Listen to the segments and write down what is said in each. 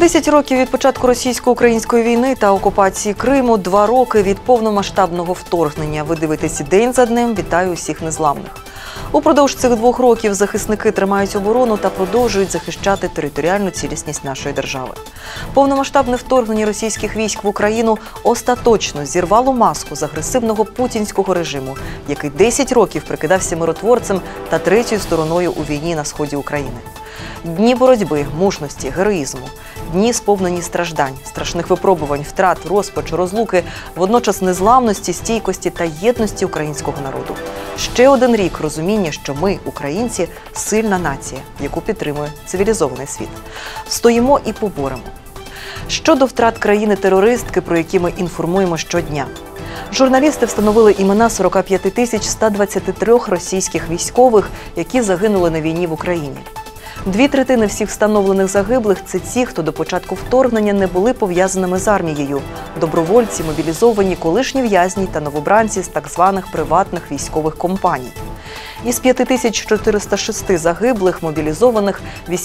10 років від початку російсько-української війни та окупації Криму, 2 роки від повномасштабного вторгнення. Ви дивитесь день за днем. Вітаю усіх незламних. Упродовж цих 2 років захисники тримають оборону та продовжують захищати територіальну цілісність нашої держави. Повномасштабне вторгнення російських військ в Україну остаточно зірвало маску з агресивного путінського режиму, який 10 років прикидався миротворцем та третьою стороною у війні на сході України. Дні боротьби, мужності, героїзму, дні сповнені страждань, страшних випробувань, втрат, розпачу, розлуки, водночас незламності, стійкості та єдності українського народу. Ще один рік розуміння, що ми, українці, сильна нація, яку підтримує цивілізований світ. Стоїмо і поборемо. Щодо втрат країни-терористки, про які ми інформуємо щодня. Журналісти встановили імена 45 123 російських військових, які загинули на війні в Україні. 2/3 всіх встановлених загиблих – це ті, хто до початку вторгнення не були пов'язаними з армією. Добровольці, мобілізовані, колишні в'язні та новобранці з так званих приватних військових компаній. Із 5406 загиблих, мобілізованих,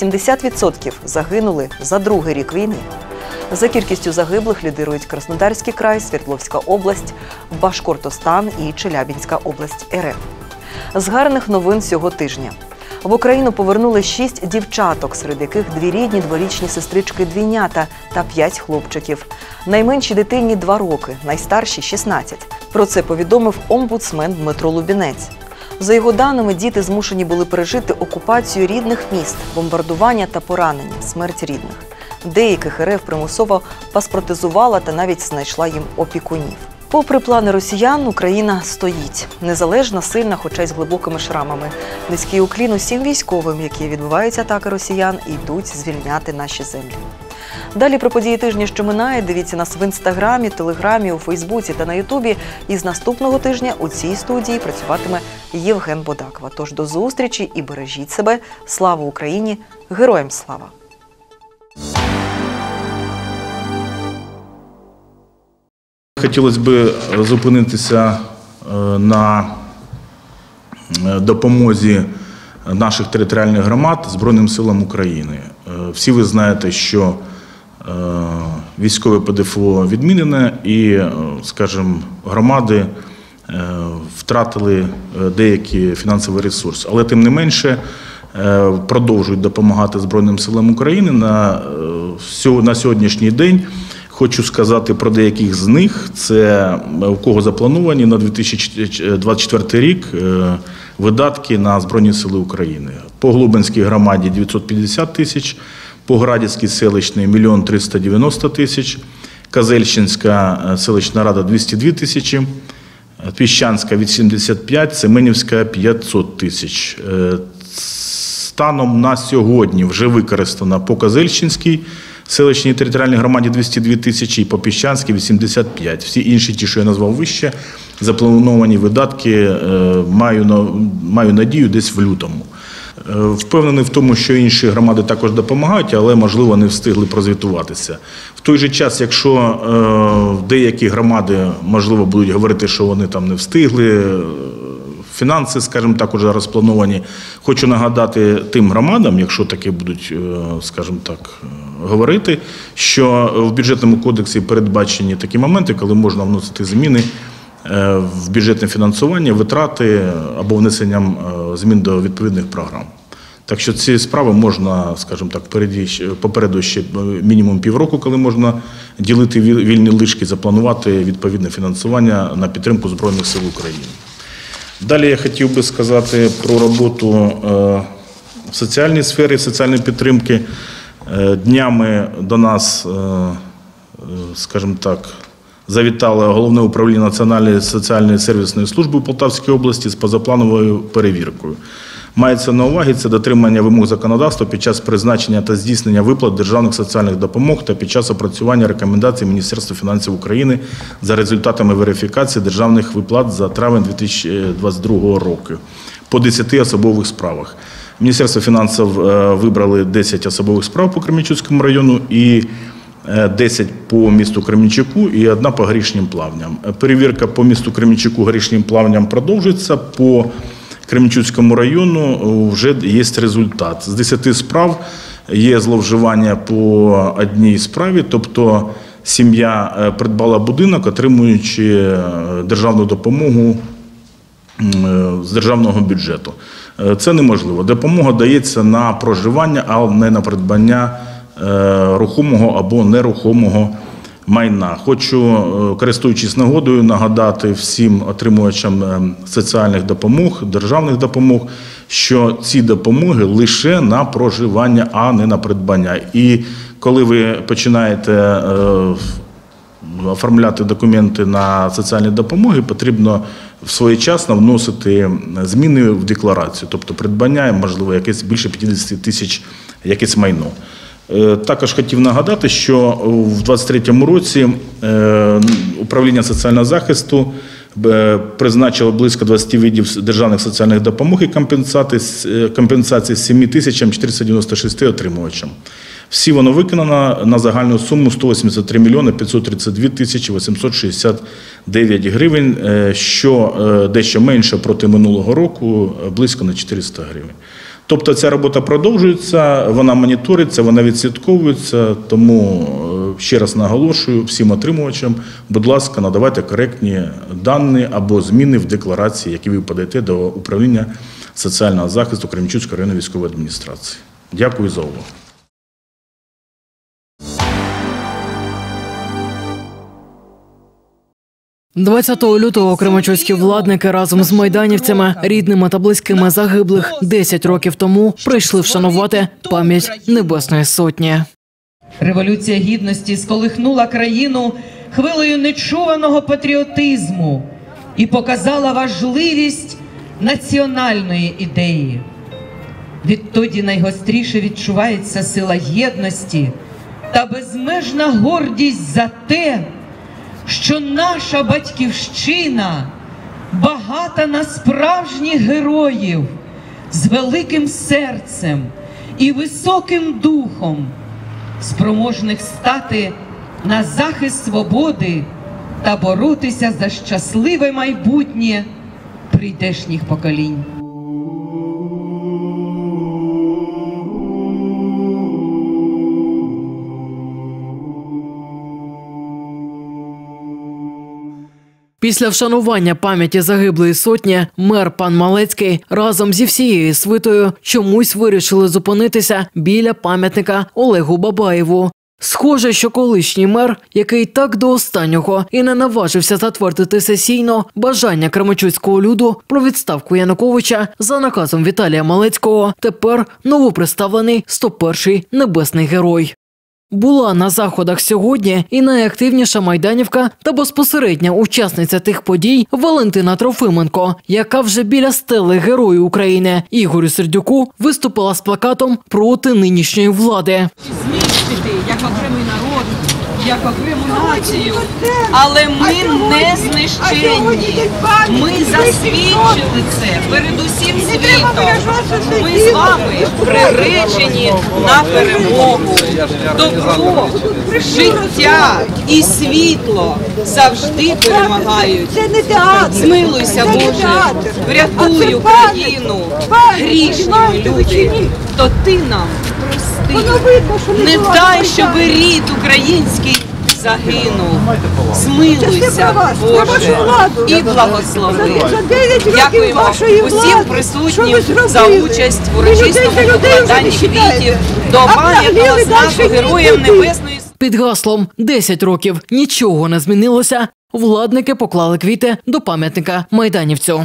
80% загинули за 2-й рік війни. За кількістю загиблих лідирують Краснодарський край, Свердловська область, Башкортостан і Челябінська область РФ. З гарних новин цього тижня. В Україну повернули 6 дівчаток, серед яких 2 рідні 2-річні сестрички-двійнята та 5 хлопчиків. Найменшій дитині 2 роки, найстаршій – 16. Про це повідомив омбудсмен Дмитро Лубінець. За його даними, діти змушені були пережити окупацію рідних міст, бомбардування та поранення, смерть рідних. Деяких РФ примусово паспортизувала та навіть знайшла їм опікунів. Попри плани росіян, Україна стоїть. Незалежна, сильна, хоча й з глибокими шрамами. Низький уклін усім військовим, які відбивають атаки росіян і йдуть звільняти наші землі. Далі про події тижня, що минає, дивіться нас в Інстаграмі, Телеграмі, у Фейсбуці та на Ютубі. І з наступного тижня у цій студії працюватиме Євген Бодакова. Тож до зустрічі і бережіть себе. Слава Україні! Героям слава! Хотілося б зупинитися на допомозі наших територіальних громад Збройним силам України. Всі ви знаєте, що військове ПДФО відмінене і, скажімо, громади втратили деякий фінансовий ресурс. Але тим не менше продовжують допомагати Збройним силам України на сьогоднішній день. Хочу сказати про деяких з них. Це у кого заплановані на 2024 рік видатки на Збройні сили України. По Глубинській громаді – 950 тисяч, по Градівській селищній – 1 390 000, Козельщинська селищна рада – 202 тисячі, Піщанська – 85, Семенівська – 500 тисяч. Станом на сьогодні вже використано по Козельщинській селищній територіальній громаді 202 тисячі і по Піщанській – 85. Всі інші, ті, що я назвав вище, заплановані видатки, маю надію, десь в лютому. Впевнений в тому, що інші громади також допомагають, але, можливо, не встигли прозвітуватися. В той же час, якщо деякі громади, можливо, будуть говорити, що вони там не встигли, фінанси, скажімо так, уже розплановані. Хочу нагадати тим громадам, якщо таке будуть, скажімо так, говорити, що в бюджетному кодексі передбачені такі моменти, коли можна вносити зміни в бюджетне фінансування, витрати або внесенням змін до відповідних програм. Так що ці справи можна, скажімо так, попереду ще мінімум півроку, коли можна ділити вільні лишки, запланувати відповідне фінансування на підтримку Збройних сил України. Далі я хотів би сказати про роботу в соціальній сфері, соціальної підтримки. Днями до нас, скажімо так, завітало Головне управління Національної соціальної сервісної служби у Полтавській області з позаплановою перевіркою. Мається на увазі це дотримання вимог законодавства під час призначення та здійснення виплат державних соціальних допомог та під час опрацювання рекомендацій Міністерства фінансів України за результатами верифікації державних виплат за травень 2022 року по 10 особових справах. Міністерство фінансів вибрали 10 особових справ по Кременчуцькому району і 10 по місту Кременчуку і 1 по Горішнім Плавням. Перевірка по місту Кременчуку, Горішнім Плавням продовжується. По Кременчуцькому району вже є результат. З 10 справ є зловживання по одній справі, тобто сім'я придбала будинок, отримуючи державну допомогу з державного бюджету. Це неможливо. Допомога дається на проживання, а не на придбання рухомого або нерухомого майна. Хочу, користуючись нагодою, нагадати всім отримувачам соціальних допомог, державних допомог, що ці допомоги лише на проживання, а не на придбання. І коли ви починаєте оформляти документи на соціальні допомоги, потрібно своєчасно вносити зміни в декларацію, тобто придбання, можливо, якесь більше 50 тисяч якесь майно. Також хотів нагадати, що в 2023 році управління соціального захисту призначило близько 20 видів державних соціальних допомог і компенсації 7496 отримувачам. Всі воно виконано на загальну суму 183 мільйони 532 тисячі 869 гривень, що дещо менше проти минулого року, близько на 400 гривень. Тобто ця робота продовжується, вона моніториться, вона відслідковується, тому ще раз наголошую всім отримувачам, будь ласка, надавайте коректні дані або зміни в декларації, які ви подаєте до управління соціального захисту Кременчуцької районної військової адміністрації. Дякую за увагу. – 20 лютого кременчуцькі владники разом з майданівцями, рідними та близькими загиблих 10 років тому прийшли вшанувати пам'ять Небесної Сотні. Революція Гідності сколихнула країну хвилею нечуваного патріотизму і показала важливість національної ідеї. Відтоді найгостріше відчувається сила єдності та безмежна гордість за те, що наша батьківщина багата на справжніх героїв з великим серцем і високим духом, спроможних стати на захист свободи та боротися за щасливе майбутнє прийдешніх поколінь. Після вшанування пам'яті загиблої сотні мер пан Малецький разом зі всією свитою чомусь вирішили зупинитися біля пам'ятника Олегу Бабаєву. Схоже, що колишній мер, який так до останнього і не наважився затвердити сесійно бажання кременчуцького люду про відставку Януковича за наказом Віталія Малецького, тепер новоприставлений 101-й небесний герой. Була на заходах сьогодні і найактивніша майданівка та безпосередня учасниця тих подій Валентина Трофименко, яка вже біля стели Герою України Ігорю Сердюку виступила з плакатом проти нинішньої влади. Знищити як окремий народ, як окрему націю, але ми не знищенні. Ми засвідчили це перед усім світом. Ми з вами приречені на перемогу. Добро, життя і світло завжди перемагають. Змилуйся, Боже, врятуй Україну, грішні люди, то ти нам прости. Не дай, щоб рід український загинув. Змилуйся, Боже, і благослови. Дякуємо усім присутнім за участь в урочистому покладанні квітів до пам'ятного знаку Героям Небесної Сотні. Під гаслом «10 років нічого не змінилося» владники поклали квіти до пам'ятника майданівцю.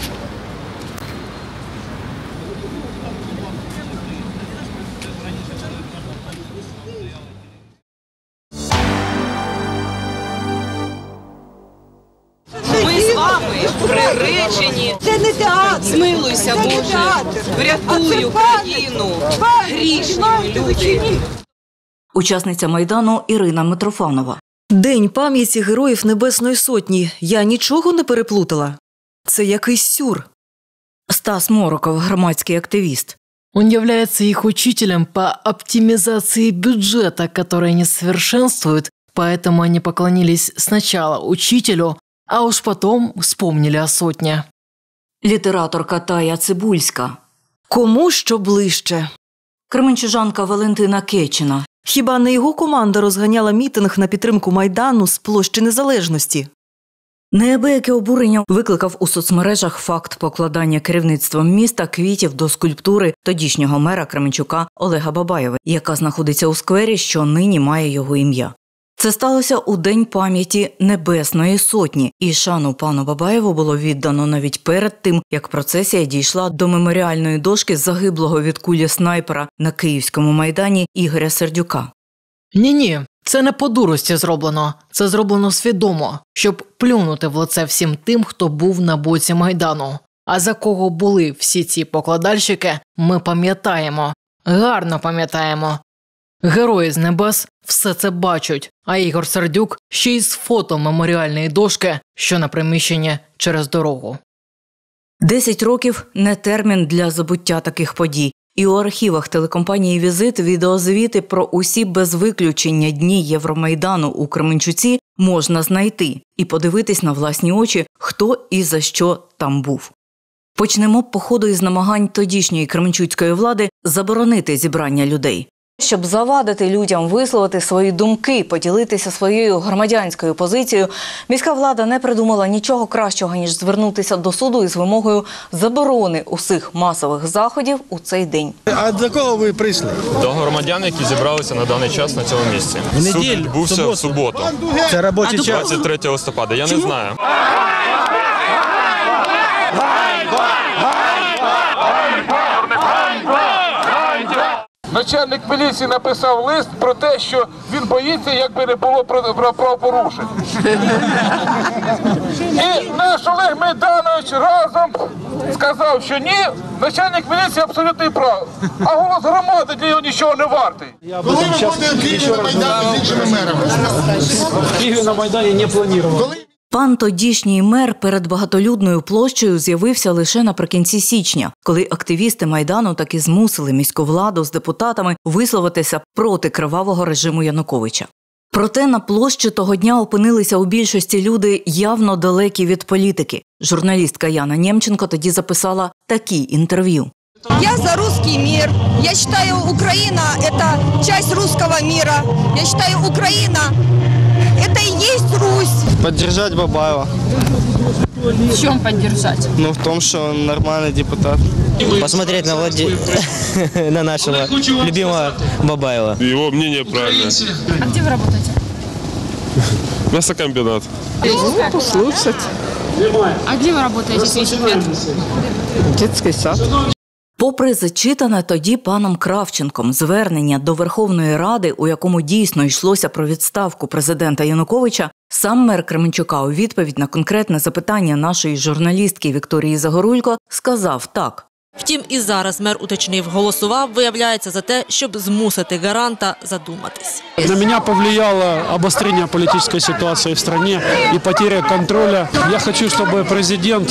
Ми з вами приречені. Це не театр. Змилуйся, Боже, врятуй Україну, грішні люди. Учасниця Майдану Ірина Митрофанова. День пам'яті Героїв Небесної Сотні. Я нічого не переплутала. Це якийсь сюр. Стас Мороков, громадський активіст. Он является их учителем по оптимизации бюджета, который не совершенствует, поэтому они поклонились сначала учителю, а уж потом вспомнили о сотне. Літераторка Тая Цибульська. Кому що ближче. Кременчужанка Валентина Кечина. Хіба не його команда розганяла мітинг на підтримку Майдану з площі Незалежності? Неабияке обурення викликав у соцмережах факт покладання керівництвом міста квітів до скульптури тодішнього мера Кременчука Олега Бабаєва, яка знаходиться у сквері, що нині має його ім'я. Це сталося у День пам'яті Небесної Сотні, і шану пану Бабаєву було віддано навіть перед тим, як процесія дійшла до меморіальної дошки загиблого від кулі снайпера на Київському Майдані Ігоря Сердюка. Ні-ні, це не по дурості зроблено. Це зроблено свідомо, щоб плюнути в лице всім тим, хто був на боці Майдану. А за кого були всі ці покладальщики, ми пам'ятаємо. Гарно пам'ятаємо. Герої з небес все це бачать, а Ігор Сердюк ще й з фото меморіальної дошки, що на приміщенні через дорогу. 10 років – не термін для забуття таких подій. І у архівах телекомпанії «Візит» відеозвіти про усі без виключення дні Євромайдану у Кременчуці можна знайти і подивитись на власні очі, хто і за що там був. Почнемо походу із намагань тодішньої кременчуцької влади заборонити зібрання людей. Щоб завадити людям висловити свої думки, поділитися своєю громадянською позицією, міська влада не придумала нічого кращого, ніж звернутися до суду із вимогою заборони усіх масових заходів у цей день. А до кого ви прийшли? До громадян, які зібралися на даний час на цьому місці. Суд відбувся в суботу, Це робочий час. 23 листопада. Я не знаю. Начальник міліції написав лист про те, що він боїться, якби не було правопорушень. І наш Олег Мейданович разом сказав, що ні, начальник міліції абсолютно прав. А голос громади для нього нічого не вартий. Коли ви будете в Києві на Майдані з іншими мерами? В Києві на Майдані не планував. Пан тодішній мер перед багатолюдною площею з'явився лише наприкінці січня, коли активісти Майдану таки змусили міську владу з депутатами висловитися проти кривавого режиму Януковича. Проте на площі того дня опинилися у більшості люди явно далекі від політики. Журналістка Яна Нємченко тоді записала такі інтерв'ю. Я за русский мир. Я считаю, Украина – это часть русского мира. Я считаю, Украина – это и есть Русь. Поддержать Бабаева. В чем поддержать? Ну, в том, что он нормальный депутат. Посмотреть на нашего любимого Бабаева. Его мнение правильное. А где вы работаете? Мясокомбинат. Послушать. А где вы работаете, если не секрет? Детский сад. Попри зачитане тоді паном Кравченком звернення до Верховної Ради, у якому дійсно йшлося про відставку президента Януковича, сам мер Кременчука у відповідь на конкретне запитання нашої журналістки Вікторії Загорулько сказав так. Втім, і зараз мер уточнив, голосував, виявляється, за те, щоб змусити гаранта задуматись. На меня повлияло обострение политической ситуации в стране и потеря контроля. Я хочу, чтобы президент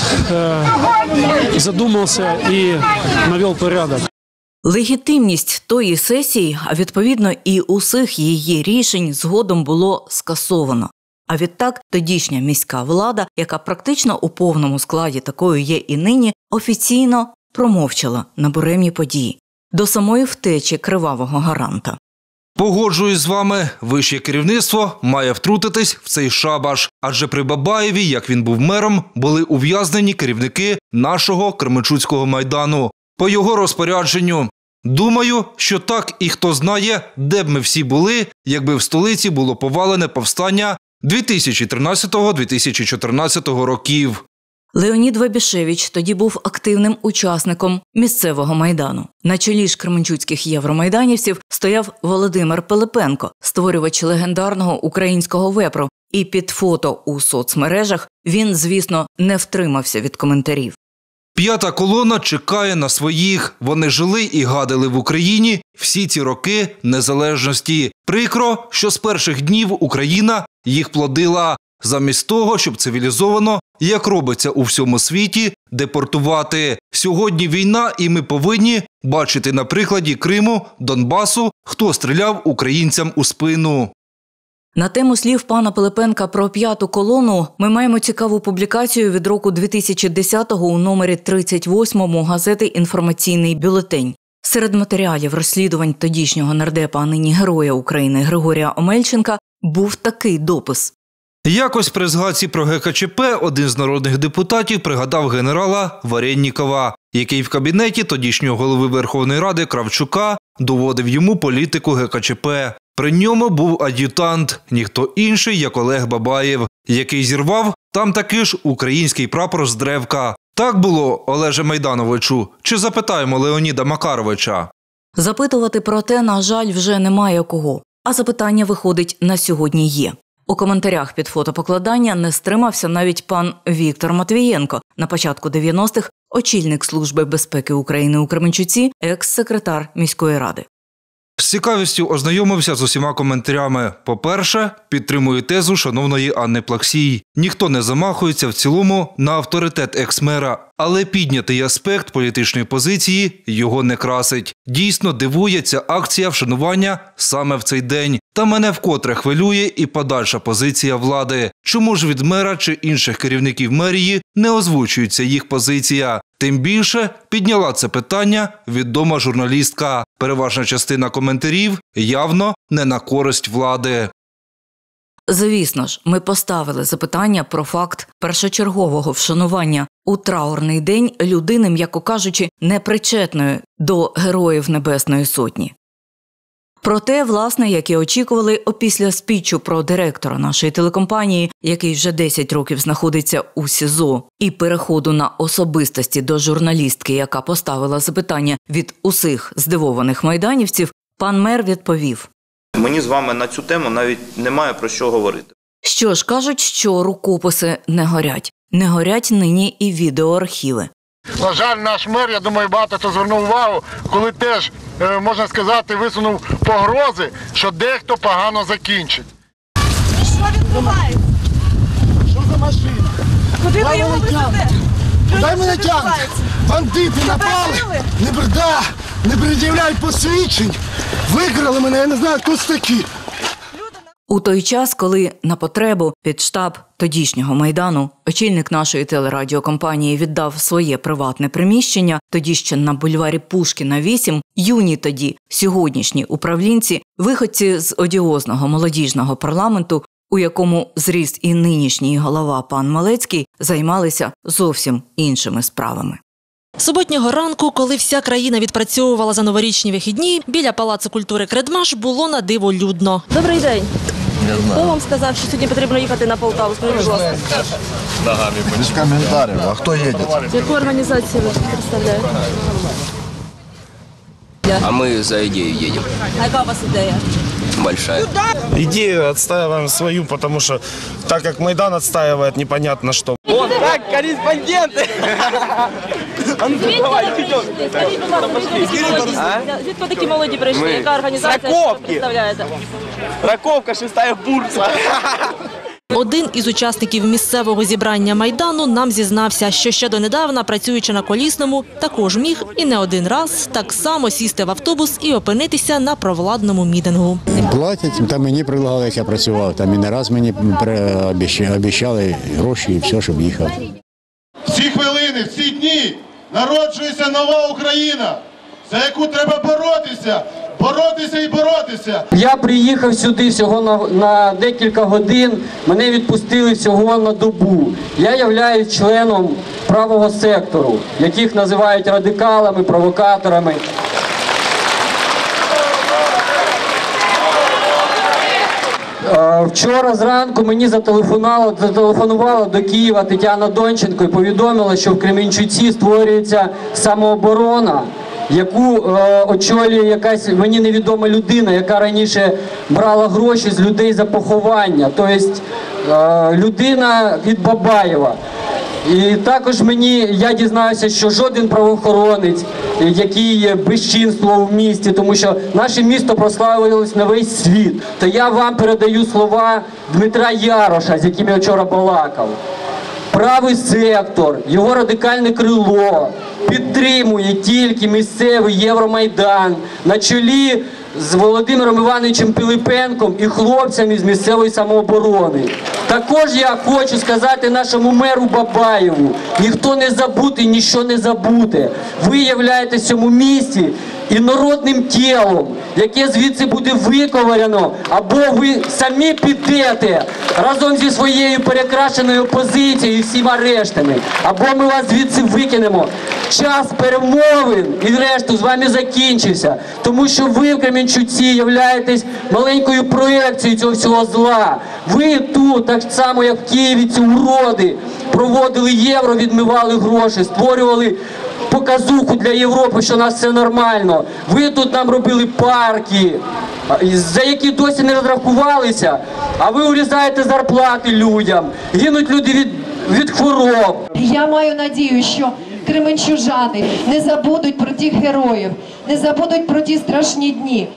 задумался и навел порядок. Легітимність тої сесії, а відповідно і усіх її рішень згодом було скасовано. А відтак тодішня міська влада, яка практично у повному складі такою є і нині, офіційно промовчала на буремні події. До самої втечі кривавого гаранта. Погоджуюсь з вами, вище керівництво має втрутитись в цей шабаш. Адже при Бабаєві, як він був мером, були ув'язнені керівники нашого Кременчуцького Майдану. По його розпорядженню. Думаю, що так і хто знає, де б ми всі були, якби в столиці було повалене повстання 2013-2014 років. Леонід Вебішевич тоді був активним учасником місцевого Майдану. На чолі ж кременчуцьких євромайданівців стояв Володимир Пилипенко, створювач легендарного українського вепру. І під фото у соцмережах він, звісно, не втримався від коментарів. П'ята колона чекає на своїх. Вони жили і гадили в Україні всі ці роки незалежності. Прикро, що з перших днів Україна їх плодила. Замість того, щоб цивілізовано, як робиться у всьому світі, депортувати. Сьогодні війна, і ми повинні бачити на прикладі Криму, Донбасу, хто стріляв українцям у спину. На тему слів пана Пилипенка про п'яту колону ми маємо цікаву публікацію від року 2010-го у номері 38-му газети «Інформаційний бюлетень». Серед матеріалів розслідувань тодішнього нардепа, а нині Героя України Григорія Омельченка був такий допис. Якось при згадці про ГКЧП один з народних депутатів пригадав генерала Варєннікова, який в кабінеті тодішнього голови Верховної Ради Кравчука доводив йому політику ГКЧП. При ньому був ад'ютант, ніхто інший, як Олег Бабаєв, який зірвав там таки ж український прапор з древка. Так було, Олеже Майдановичу? Чи запитаємо Леоніда Макаровича? Запитувати про те, на жаль, вже немає кого. А запитання, виходить, на сьогодні є. У коментарях під фотопокладання не стримався навіть пан Віктор Матвієнко, на початку 90-х очільник Служби безпеки України у Кременчуці, екс-секретар міської ради. З цікавістю ознайомився з усіма коментарями. По-перше, підтримую тезу шановної Анни Плаксій. Ніхто не замахується в цілому на авторитет екс-мера, але піднятий аспект політичної позиції його не красить. Дійсно дивує ця акція вшанування саме в цей день. Та мене вкотре хвилює і подальша позиція влади. Чому ж від мера чи інших керівників мерії не озвучується їх позиція? Тим більше підняла це питання відома журналістка. Переважна частина коментарів явно не на користь влади. Звісно ж, ми поставили запитання про факт першочергового вшанування у траурний день людини, м'яко кажучи, непричетної до Героїв Небесної Сотні. Проте, власне, як і очікували, опісля спічу про директора нашої телекомпанії, який вже 10 років знаходиться у СІЗО, і переходу на особистості до журналістки, яка поставила запитання від усіх здивованих майданівців, пан мер відповів. Мені з вами на цю тему навіть немає про що говорити. Що ж, кажуть, що рукописи не горять. Не горять нині і відеоархіви. На жаль, наш мер, я думаю, багато хто звернув увагу, коли теж, можна сказати, висунув погрози, що дехто погано закінчить. Що відбувається? Що за машина? Куди ви його везете? Куди мене тягнуть? Бандити напали, не пред'являють посвідчень, викрали мене, я не знаю, хто це такі. У той час, коли на потребу під штаб тодішнього Майдану очільник нашої телерадіокомпанії віддав своє приватне приміщення, тоді ще на бульварі Пушкіна 8, юні тоді, сьогоднішні управлінці, виходці з одіозного молодіжного парламенту, у якому зріс і нинішній голова пан Малецький, займалися зовсім іншими справами. Суботнього ранку, коли вся країна відпрацьовувала за новорічні вихідні, біля Палацу культури Кредмаш було на диво людно. Добрий день. Хто вам сказав, що сьогодні потрібно їхати на Полтаву? Скажіть, будь ласка. Без коментарів. А хто їде? Яку організацію ви представляєте? А мы за идею едем. А яка у вас ідея? Большая. Идею отстаиваем свою, потому что так как Майдан отстаивает непонятно что. Вот так, корреспонденты! Звідки такі молоді прийшли? Яка організація, що ви представляєте? Раковка, 6-я бурса. Один із учасників місцевого зібрання Майдану нам зізнався, що ще донедавна, працюючи на Колісному, також міг і не один раз так само сісти в автобус і опинитися на провладному мітингу. Платять, там мені предлагали, як я працював, там і не раз мені обіцяли гроші і все, щоб їхав. В ці хвилини, в ці дні народжується нова Україна, за яку треба боротися. Боротися і боротися. Я приїхав сюди всього на декілька годин, мене відпустили всього на добу. Я являюсь членом правого сектору, яких називають радикалами, провокаторами. Вчора зранку мені зателефонувала до Києва Тетяна Донченко і повідомила, що в Кременчуці створюється самооборона, яку очолює якась мені невідома людина, яка раніше брала гроші з людей за поховання. Тобто людина від Бабаєва. І також я дізнався, що жоден правоохоронець, який безчинствував в місті, тому що наше місто прославилось на весь світ. То я вам передаю слова Дмитра Яроша, з яким я вчора балакав. Правий сектор, його радикальне крило підтримує тільки місцевий Євромайдан на чолі з Володимиром Івановичем Пилипенком і хлопцями з місцевої самооборони. Також я хочу сказати нашому меру Бабаєву, ніхто не забутий, ніщо не забуде. Ви являєтесь в цьому місті інородним тілом, яке звідси буде виковиряно, або ви самі підете разом зі своєю перекрашеною опозицією і всіма рештами, або ми вас звідси викинемо. Час перемовин і решту з вами закінчився, тому що ви в Кременчуці являєтесь маленькою проекцією цього всього зла. Ви тут, так само як в Києві, ці уроди, проводили євро, відмивали гроші, створювали показуху для Європи, що у нас все нормально. Ви тут нам робили парки, за які досі не розрахувалися, а ви урізаєте зарплати людям, гинуть люди від хвороб. Я маю надію, що кременчужани не забудуть про тих героїв, не забудуть про ті страшні дні.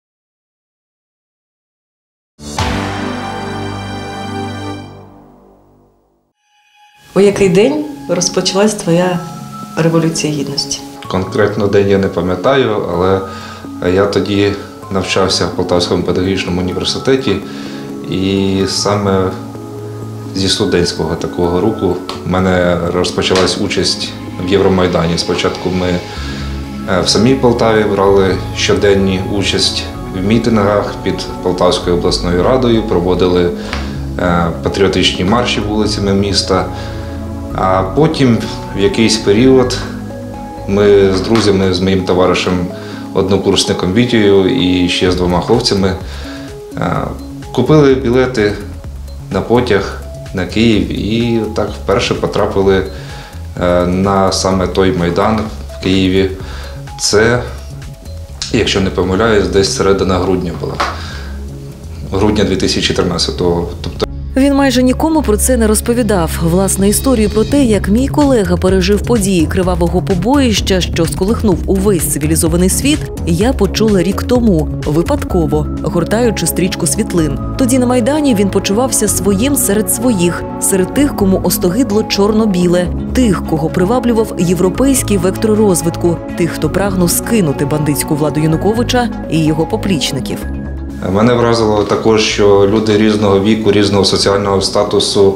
У який день розпочалась твоя Революція Гідності? Конкретно день я не пам'ятаю, але я тоді навчався в Полтавському педагогічному університеті, і саме зі студентського такого руху в мене розпочалась участь в Євромайдані. Спочатку ми в самій Полтаві брали щоденні участь в мітингах під Полтавською обласною радою, проводили патріотичні марші вулицями міста. А потім в якийсь період ми з друзями, з моїм товаришем, однокурсником Вітєю і ще з 2 хлопцями купили білети на потяг на Київ і так вперше потрапили на саме той Майдан в Києві. Це, якщо не помиляюсь, десь середина грудня була. Грудня 2013-го. Тобто Він майже нікому про це не розповідав. Власне, історію про те, як мій колега пережив події кривавого побоїща, що сколихнув увесь цивілізований світ, я почула рік тому, випадково, гортаючи стрічку світлин. Тоді на Майдані він почувався своїм серед своїх, серед тих, кому остогидло чорно-біле, тих, кого приваблював європейський вектор розвитку, тих, хто прагнув скинути бандитську владу Януковича і його поплічників. Мене вразило також, що люди різного віку, різного соціального статусу,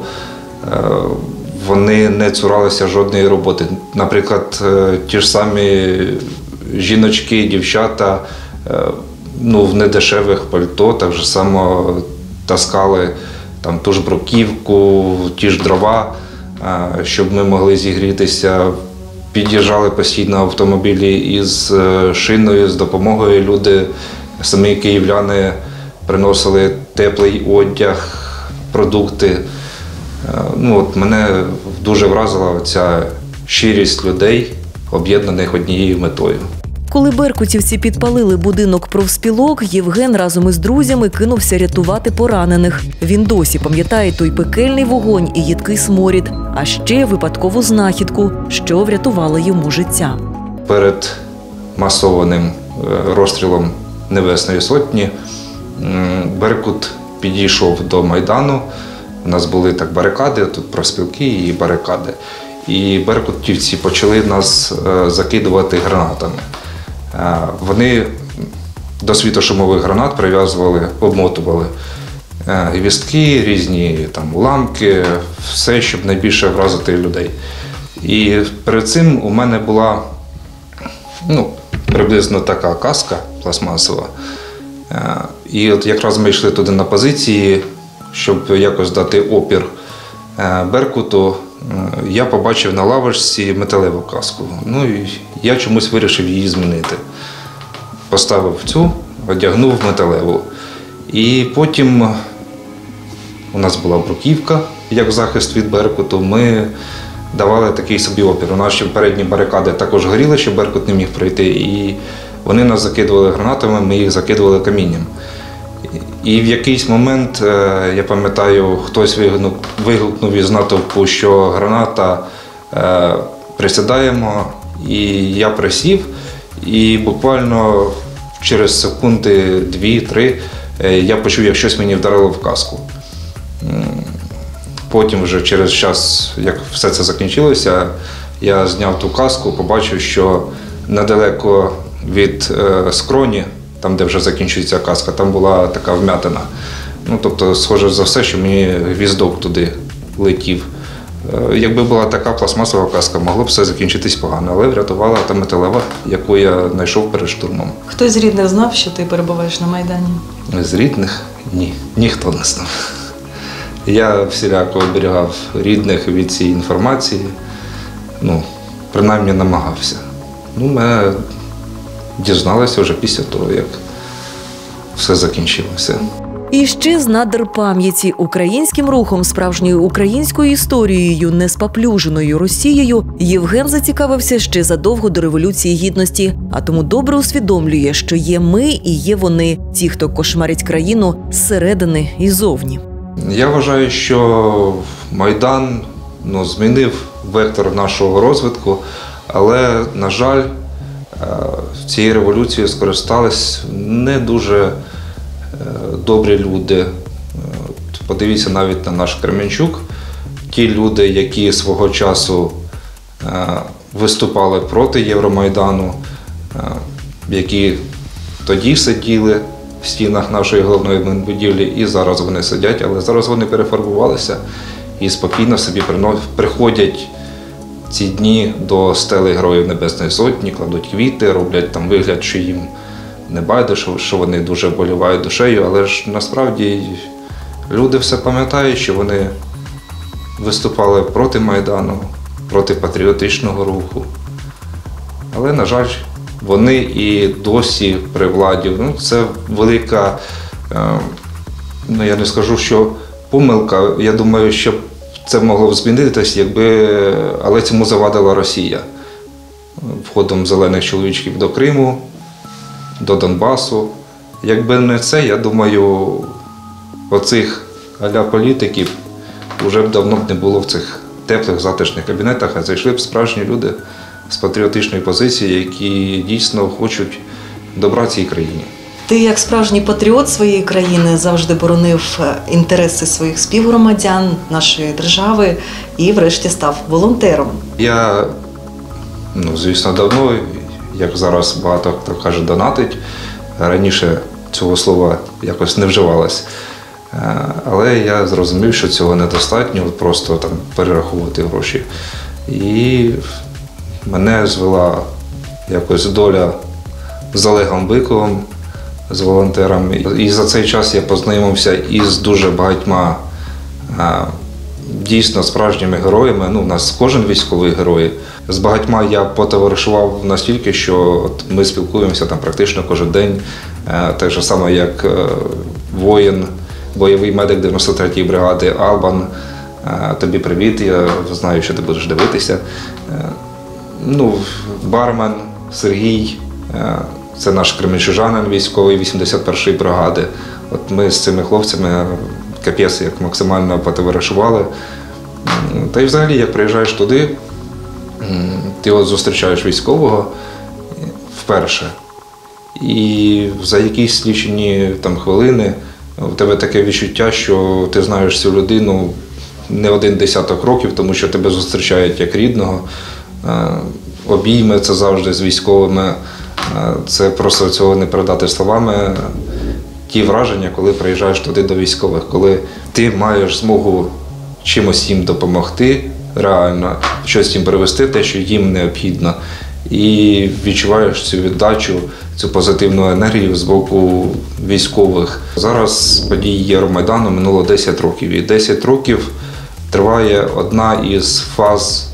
вони не цуралися жодної роботи. Наприклад, ті ж самі жіночки, дівчата в недешевих пальто так же само таскали ту ж бруківку, ті ж дрова, щоб ми могли зігрітися. Під'їжджали постійно автомобілі із шиною, з допомогою люди. Самі київляни приносили теплий одяг, продукти. Мене дуже вразила ця щирість людей, об'єднаних однією метою. Коли беркутівці підпалили будинок профспілок, Євген разом із друзями кинувся рятувати поранених. Він досі пам'ятає той пекельний вогонь і їдкий сморід, а ще випадкову знахідку, що врятувала йому життя. Перед масованим розстрілом Небесної Сотні Беркут підійшов до Майдану. У нас були барикади, тут профспілки і барикади. І беркутівці почали нас закидувати гранатами. Вони до світошумових гранат прив'язували, обмотували гвіздки, різні уламки, все, щоб найбільше вразити людей. І перед цим у мене була приблизно така каска пластмасова. І якраз ми йшли туди на позиції, щоб якось дати опір Беркуту. Я побачив на лавочці металеву каску. І я чомусь вирішив її змінити. Поставив цю, одягнув металеву. І потім у нас була бруківка, як захист від Беркуту. Ми давали такий собі опір. У нас ще передні барикади також горіли, щоб Беркут не міг пройти. І вони нас закидували гранатами, ми їх закидували камінням. І в якийсь момент, я пам'ятаю, хтось вигукнув із натовпу, що граната, присідаємо, і я присів, і буквально через секунди 2-3 я почув, як щось мені вдарило в каску. Потім вже через час, як все це закінчилося, я зняв ту каску, побачив, що недалеко від скроні там, де вже закінчується каска, там була така вмятина. Ну, тобто, схоже за все, що мені гвіздок туди летів. Якби була така пластмасова каска, могло б все закінчитись погано, але врятувала та металева, яку я знайшов перед штурмом. Хтось з рідних знав, що ти перебуваєш на Майдані? З рідних? Ні, ніхто не знав. Я всіляко оберігав рідних від цієї інформації, ну, принаймні намагався. Ну, ми дізналися вже після того, як все закінчилося. І ще з надр пам'яті українським рухом, справжньою українською історією, не спаплюженою Росією, Євген зацікавився ще задовго до Революції Гідності, а тому добре усвідомлює, що є ми і є вони, ті, хто кошмарить країну зсередини і зовні. Я вважаю, що Майдан змінив вектор нашого розвитку, але, на жаль, цією революцією скористались не дуже добрі люди. Подивіться навіть на наш Кременчук. Ті люди, які свого часу виступали проти Євромайдану, які тоді сиділи в стінах нашої головної будівлі, і зараз вони сидять, але зараз вони перефарбувалися і спокійно собі приходять ці дні до стели Героїв Небесної Сотні, кладуть квіти, роблять там вигляд, що їм не байдуже, що вони дуже болівають душею, але ж насправді люди все пам'ятають, що вони виступали проти Майдану, проти патріотичного руху. Але, на жаль, вони і досі при владі. Це велика, я не скажу, що помилка. Я думаю, що це могло б змінитися, але цьому завадила Росія. Входом зелених чоловічків до Криму, до Донбасу. Якби не це, я думаю, оцих а-ля політиків вже б давно не було в цих теплих, затишних кабінетах, а зайшли б справжні люди з патріотичної позиції, які дійсно хочуть добра цій країні. Ти, як справжній патріот своєї країни, завжди боронив інтереси своїх співгромадян, нашої держави і врешті став волонтером. Я, звісно, давно, як зараз багато хто каже, донатить. Раніше цього слова якось не вживалось. Але я зрозумів, що цього недостатньо, просто там перераховувати гроші. І мене звела якось доля з Олегом Биковим, з волонтерами. І за цей час я познайомився із дуже багатьма дійсно справжніми героями. У нас кожен військовий герой. З багатьма я потоваришував настільки, що ми спілкуємося там практично кожен день. Так же само, як воїн, бойовий медик 93-ї бригади Албан. Тобі привіт, я знаю, що ти будеш дивитися. Бармен Сергій, це наш кременчужанин військовий 81-ї бригади. От ми з цими хлопцями капець як максимально потоваришували. Та й взагалі, як приїжджаєш туди, ти от зустрічаєш військового вперше. І за якісь лічені хвилини у тебе таке відчуття, що ти знаєш цю людину не один десяток років, тому що тебе зустрічають як рідного. Обійми це завжди з військовими. Це просто цього не передати словами. Ті враження, коли приїжджаєш туди до військових, коли ти маєш змогу чимось їм допомогти, реально, щось їм привезти, те, що їм необхідно, і відчуваєш цю віддачу, цю позитивну енергію з боку військових. Зараз події Євромайдану минуло 10 років, і 10 років триває одна із фаз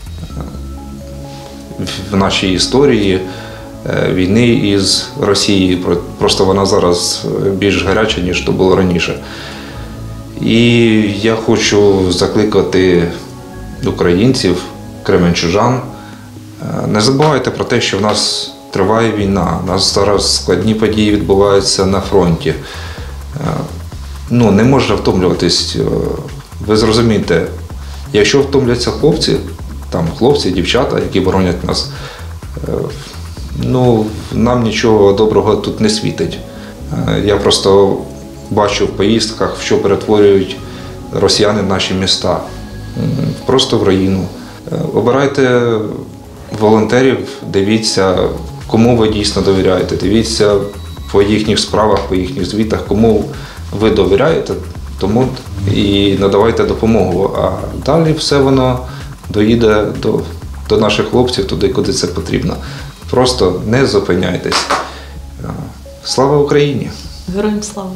в нашій історії війни із Росією. Просто вона зараз більш гаряча, ніж то було раніше. І я хочу закликати українців, кременчужан, не забувайте про те, що в нас триває війна, у нас зараз складні події відбуваються на фронті. Не можна втомлюватись. Ви зрозумієте, якщо втомляться хлопці, дівчата, які боронять нас, нам нічого доброго тут не світить. Я просто бачу в поїздках, в що перетворюють росіяни наші міста. Просто в руїну. Обирайте волонтерів, дивіться, кому ви дійсно довіряєте. Дивіться, по їхніх справах, по їхніх звітах. Кому ви довіряєте, тому і надавайте допомогу. А далі все воно доїде до наших хлопців туди, куди це потрібно. Просто не зупиняйтесь. Слава Україні! Героям слава!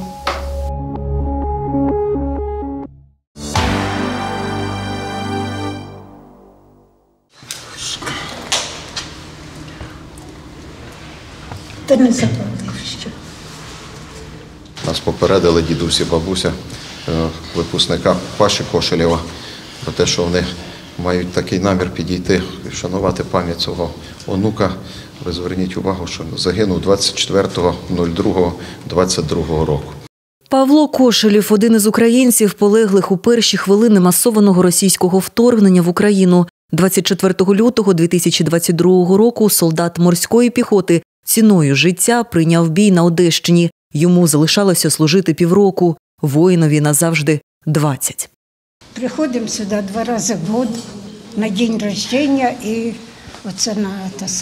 Та не забрали ще. Нас попередили дідусь і бабуся, випускника Паші Кошелєва, про те, що вони мають такий намір підійти і вшанувати пам'ять свого онука. Ви зверніть увагу, що загинув 24.02.22 року. Павло Кошелєв – один із українців, полеглих у перші хвилини масованого російського вторгнення в Україну. 24 лютого 2022 року солдат морської піхоти ціною життя прийняв бій на Одещині. Йому залишалося служити півроку, воїнові назавжди 20. Приходимо сюди 2 рази в год на день рождения і оце на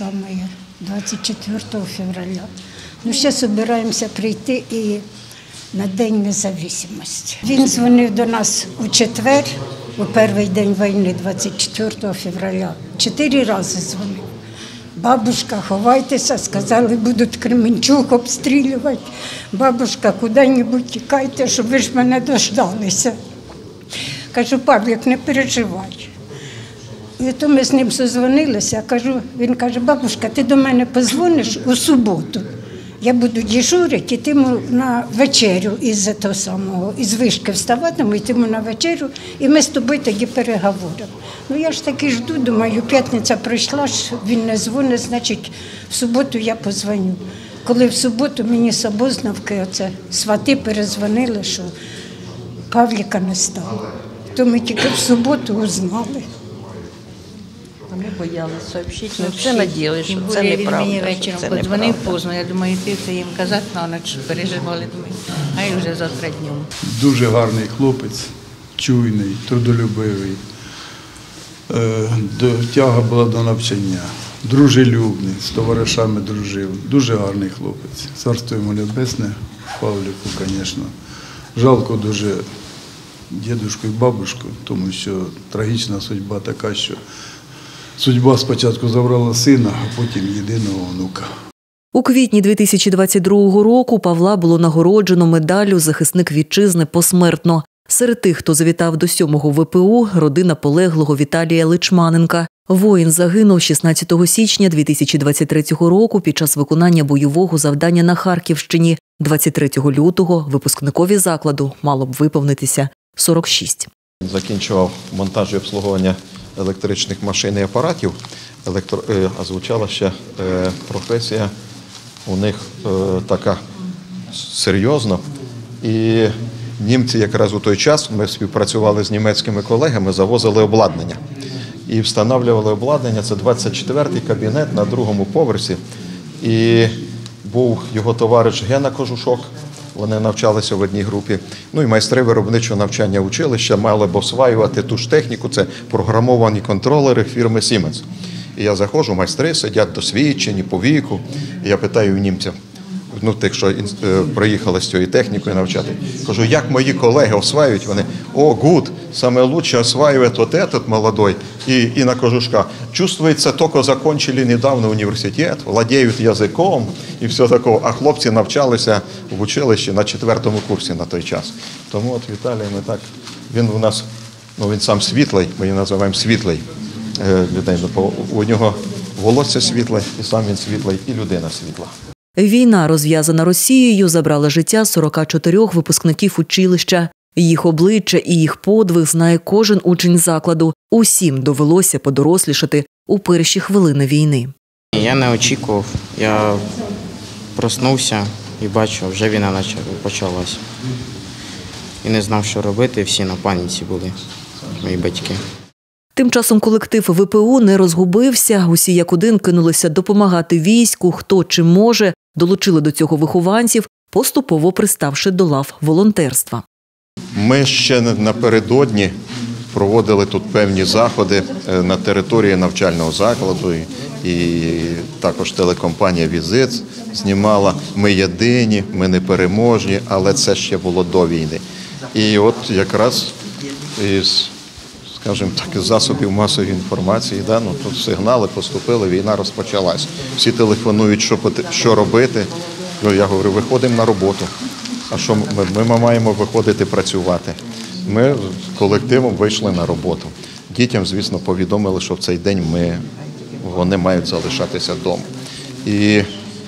24 февраля. Ну, ще збираємося прийти і на День Незалежності. Він дзвонив до нас у четвер, у перший день війни, 24 февраля. 4 рази дзвонив. Бабушка, ховайтеся, сказали, будуть Кременчук обстрілювати. Бабушка, куди-небудь тікайте, щоб ви ж мене дождалися. Кажу, Павлік, не переживай. І то ми з ним созвонилися, він каже, бабушка, ти до мене подзвониш у суботу. Я буду дежурити, йтиму на вечерю із вишки вставатиму, йтиму на вечерю, і ми з тобою тоді переговоримо. Ну я ж таки жду, думаю, п'ятниця пройшла, він не дзвонить, значить в суботу я подзвоню. Коли в суботу мені з Обознавки, свати перезвонили, що Павліка не стало. То ми тільки в суботу узнали. Ми боялися сообщити, але все надіялися, що це неправда. Він мені вечором подзвонив поздно, я думаю, йти це їм казати на ніч, переживали, думаю, а й вже завтра днем. Дуже гарний хлопець, чуйний, трудолюбивий, тяга була до навчання, дружелюбний, з товаришами дружив, дуже гарний хлопець. Царство йому небесне, Павліку, звісно. Жалко дуже дідушку і бабушку, тому що трагічна судьба така, що судьба спочатку забрала сина, а потім єдиного онука. У квітні 2022 року Павла було нагороджено медаллю «Захисник вітчизни» посмертно. Серед тих, хто завітав до 7-го ВПУ, родина полеглого Віталія Личманенка. Воїн загинув 16 січня 2023 року під час виконання бойового завдання на Харківщині. 23 лютого випускникові закладу мало б виповнитися 46. Закінчував монтаж і обслуговування електричних машин і апаратів, а звучала ще професія у них така серйозна. І німці якраз у той час, ми співпрацювали з німецькими колегами, завозили обладнання. І встановлювали обладнання, це 24-й кабінет на 2-му поверсі. І був його товариш Гена Кожушок, вони навчалися в одній групі. Ну і майстри виробничого навчання училища мали б осваювати ту ж техніку, це програмовані контролери фірми Siemens. І я заходжу, майстри сидять досвідчені, по віку. І я питаю у німців, тих, що приїхали з цією технікою навчати. Кажу, як мої колеги осваюють? Вони, гуд, саме лучше осваює вот этот молодой. І на Кожушка, чувствується, тільки закончили недавно університет, владіють язиком і все таке. А хлопці навчалися в училищі на 4-му курсі на той час. Тому от Віталій, ми так, він у нас, він сам світлий, ми її називаємо світлий людей. У нього волосся світле, і сам він світлий, і людина світла. Війна, розв'язана Росією, забрала життя 44 випускників училища. Їх обличчя і їх подвиг знає кожен учень закладу. Усім довелося подорослішати у перші хвилини війни. Я не очікував. Я проснувся і бачу, вже війна почалась. І не знав, що робити, всі на паніці були, мої батьки. Тим часом колектив ВПУ не розгубився. Усі як один кинулися допомагати війську, хто чим може, долучили до цього вихованців, поступово приставши до лав волонтерства. Ми ще напередодні проводили тут певні заходи на території навчального закладу і також телекомпанія «Візит» знімала «Ми єдині, ми непереможні», але це ще було до війни. І от якраз із, скажімо так, із засобів масової інформації, тут сигнали поступили, війна розпочалась. Всі телефонують, що робити. Я говорю, виходимо на роботу. А що ми маємо виходити працювати? Ми колективом вийшли на роботу. Дітям, звісно, повідомили, що в цей день вони мають залишатися вдома. І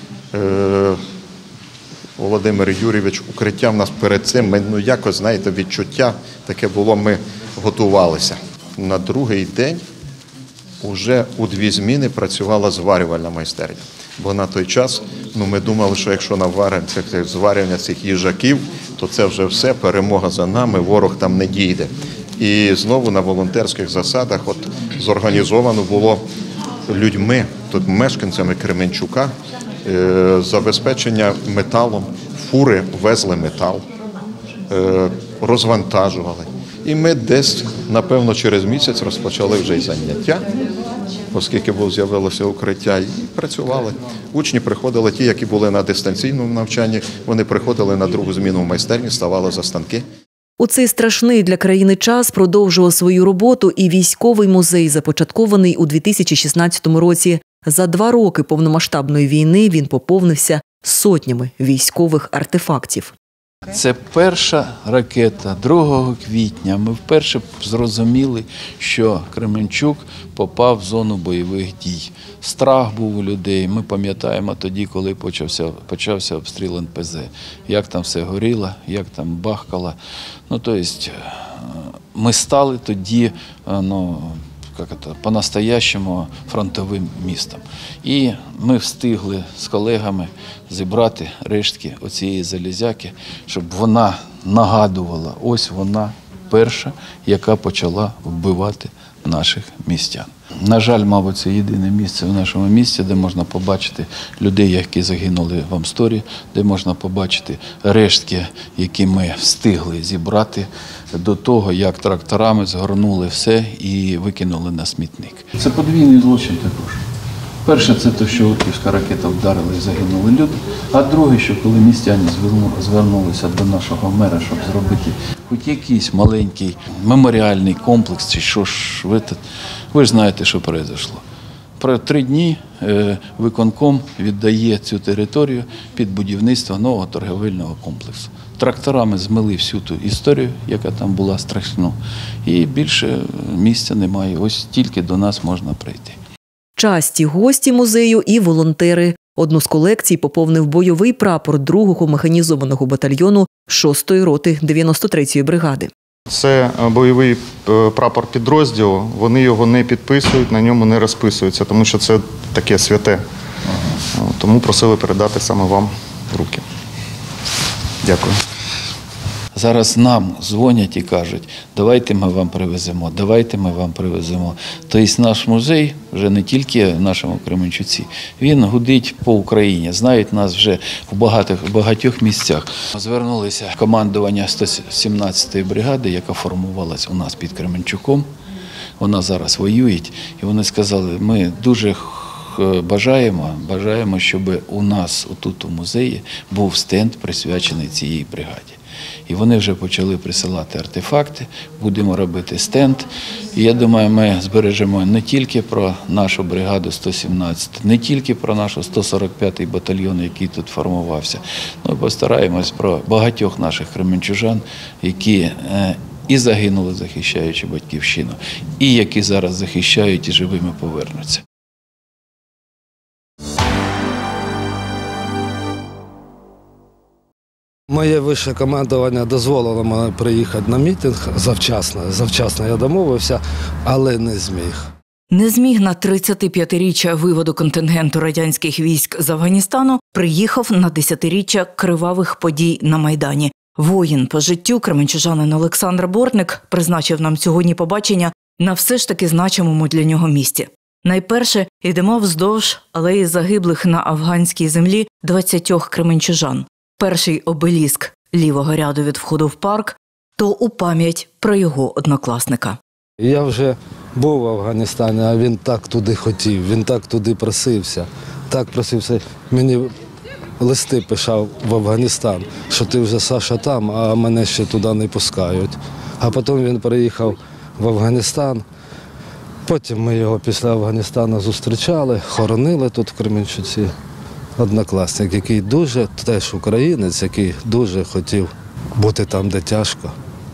Володимир Юрійович, укриття в нас перед цим, якось, знаєте, відчуття таке було, ми готувалися. На другий день вже у 2 зміни працювала зварювальна майстерня. Бо на той час ми думали, що якщо наваримо зварювання цих їжаків, то це вже все, перемога за нами, ворог там не дійде. І знову на волонтерських засадах зорганізовано було людьми, тут мешканцями Кременчука, забезпечення металом, фури везли метал, розвантажували. І ми десь, напевно, через місяць розпочали вже й заняття, оскільки з'явилося укриття, і працювали. Учні приходили, ті, які були на дистанційному навчанні, вони приходили на другу зміну в майстерні, ставали за станки. У цей страшний для країни час продовжував свою роботу і військовий музей, започаткований у 2016 році. За 2 роки повномасштабної війни він поповнився сотнями військових артефактів. Це перша ракета 2 квітня. Ми вперше зрозуміли, що Кременчук попав в зону бойових дій. Страх був у людей. Ми пам'ятаємо тоді, коли почався обстріл НПЗ. Як там все горіло, як там бахкало. Тобто ми стали тоді, по-настоящему фронтовим містом. І ми встигли з колегами зібрати рештки оцієї залізяки, щоб вона нагадувала, ось вона перша, яка почала вбивати наших містян. На жаль, мабуть, це єдине місце в нашому місті, де можна побачити людей, які загинули в Амсторі, де можна побачити рештки, які ми встигли зібрати до того, як тракторами згорнули все і викинули на смітник. Це подвійний злочин також. Перше, це те, що орківська ракета вдарила і загинули люди, а друге, що коли містяни звернулися до нашого мера, щоб зробити хоч якийсь маленький меморіальний комплекс, чи що ж, ви ж знаєте, що произошло. Про 3 дні виконком віддає цю територію під будівництво нового торговельного комплексу. Тракторами змили всю ту історію, яка там була страшна, і більше місця немає. Ось тільки до нас можна прийти. Часті гості музею і волонтери. Одну з колекцій поповнив бойовий прапор 2-го механізованого батальйону 6-ї роти 93-ї бригади. Це бойовий прапор підрозділу, вони його не підписують, на ньому не розписуються, тому що це таке святе. Тому просили передати саме вам в руки. Дякую. Зараз нам дзвонять і кажуть, давайте ми вам привеземо, давайте ми вам привеземо. Тобто наш музей, вже не тільки в нашому Кременчуці, він гудить по Україні, знають нас вже в багатьох місцях. Звернулися командування 117-ї бригади, яка формувалась у нас під Кременчуком, вона зараз воює, і вони сказали, ми дуже бажаємо, щоб у нас тут у музеї був стенд, присвячений цієї бригаді. І вони вже почали присилати артефакти, будемо робити стенд. І я думаю, ми збережемо не тільки про нашу бригаду 117, не тільки про наш 145-й батальйон, який тут формувався, але постараємось про багатьох наших кременчужан, які і загинули, захищаючи батьківщину, і які зараз захищають і живими повернуться. Моє вище командування дозволило мені приїхати на мітинг завчасно я домовився, але не зміг. Не зміг на 35-річчя виводу контингенту радянських військ з Афганістану, приїхав на 10-річчя кривавих подій на Майдані. Воїн по життю, кременчужанин Олександр Бортник, призначив нам сьогодні побачення на все ж таки значимому для нього місці. Найперше йдемо вздовж алеї загиблих на афганській землі 20 кременчужан. Перший обеліск лівого ряду від входу в парк – то у пам'ять про його однокласника. Я вже був в Афганістані, а він так туди хотів, він так туди просився. Так просився. Мені листи писав в Афганістан, що ти вже, Саша, там, а мене ще туди не пускають. А потім він приїхав в Афганістан. Потім ми його після Афганістану зустрічали, хоронили тут в Кременчуці. Однокласник, який дуже, теж українець, який дуже хотів бути там, де тяжко.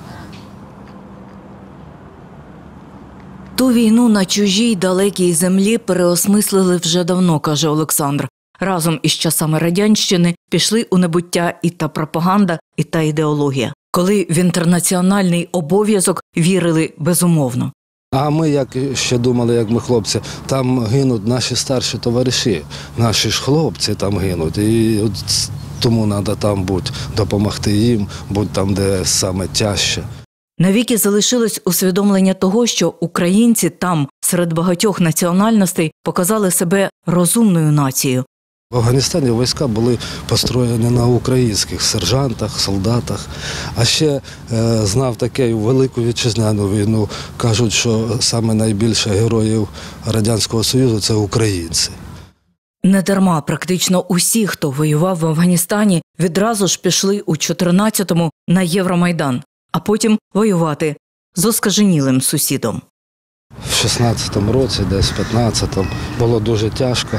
Ту війну на чужій далекій землі переосмислили вже давно, каже Олександр. Разом із часами радянщини пішли у небуття і та пропаганда, і та ідеологія. Коли в інтернаціональний обов'язок вірили безумовно. А ми, як ще думали, як ми хлопці, там гинуть наші старші товариші, наші ж хлопці там гинуть. І от тому треба там бути, допомогти їм, бути там, де саме тяжче. Навіки залишилось усвідомлення того, що українці там, серед багатьох національностей, показали себе розумною нацією. В Афганістані війська були построєні на українських сержантах, солдатах. А ще знав таке Велику Вітчизняну війну. Кажуть, що саме найбільше героїв Радянського Союзу – це українці. Недарма практично усі, хто воював в Афганістані, відразу ж пішли у 14-му на Євромайдан, а потім воювати з оскаженілим сусідом. В 16-му році, десь в 15-му, було дуже тяжко.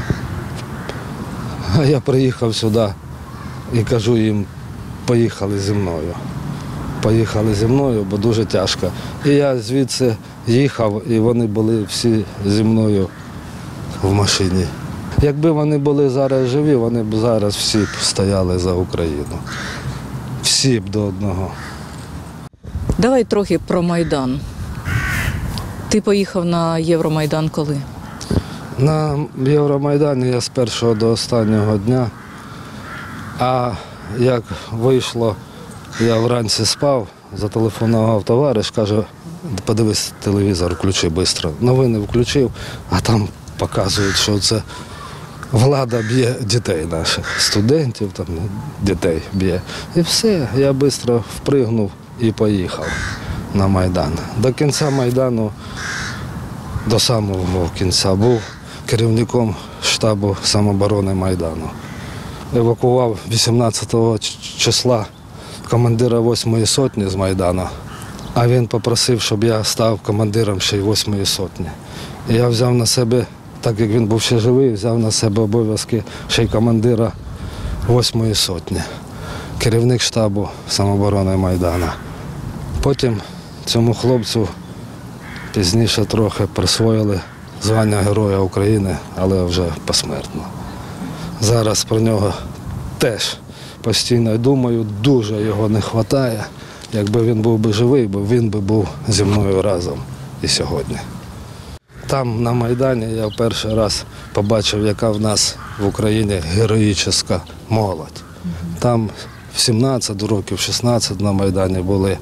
А я приїхав сюди і кажу їм, поїхали зі мною. Поїхали зі мною, бо дуже тяжко. І я звідси їхав, і вони були всі зі мною в машині. Якби вони були зараз живі, вони б зараз всі б стояли за Україну. Всі б до одного. Давай трохи про Майдан. Ти поїхав на Євромайдан коли? На Євромайдані я з першого до останнього дня. А як вийшло, я вранці спав, зателефонував товариш, каже, подивись телевізор, включи швидко. Новини включив, а там показують, що це влада б'є дітей наших, студентів, там, дітей б'є. І все, я швидко впригнув і поїхав на Майдан. До кінця Майдану, до самого кінця був керівником штабу самооборони Майдану. Евакував 18 числа командира 8-ї сотні з Майдану, а він попросив, щоб я став командиром ще й 8-ї сотні. І я взяв на себе, так як він був ще живий, взяв на себе обов'язки ще й командира 8-ї сотні, керівник штабу самооборони Майдану. Потім цьому хлопцю пізніше трохи присвоїли звання Героя України, але вже посмертно. Зараз про нього теж постійно думаю, дуже його не вистачає. Якби він був би живий, він би був зі мною разом і сьогодні. Там на Майдані я в перший раз побачив, яка в нас в Україні героїчна молодь. Там в 17 років, 16 на Майдані були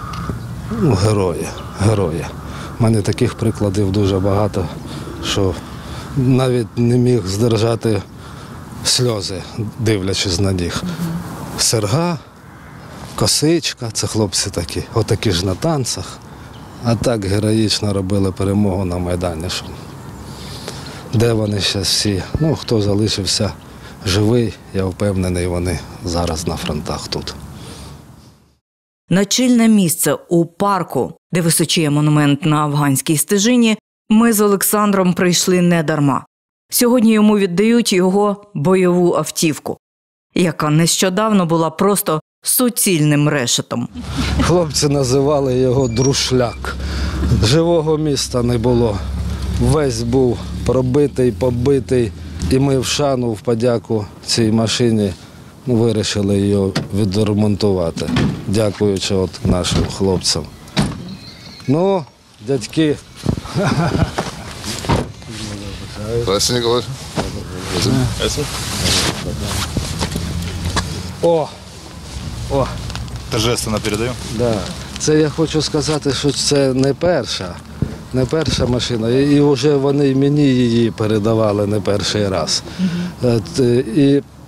герої. У мене таких прикладів дуже багато, що навіть не міг здержати сльози, дивлячись на них. Серга, косичка, це хлопці такі, отакі ж на танцях. А так героїчно робили перемогу на Майдані. Де вони ще всі? Ну, хто залишився живий, я впевнений, вони зараз на фронтах тут. На чільне місце у парку, де височіє монумент на афганській стежині, ми з Олександром прийшли не дарма. Сьогодні йому віддають його бойову автівку, яка нещодавно була просто суцільним решетом. Хлопці називали його «друшляк». Живого міста не було. Весь був пробитий, побитий. І ми в шану, в подяку цій машині вирішили її відремонтувати, дякуючи нашим хлопцям. Ну, дядьки. Здравствуйте, Николай. О! Торжественно передаю. Да. Це я хочу сказати, що це не перша машина. І вже вони мені її передавали не перший раз. І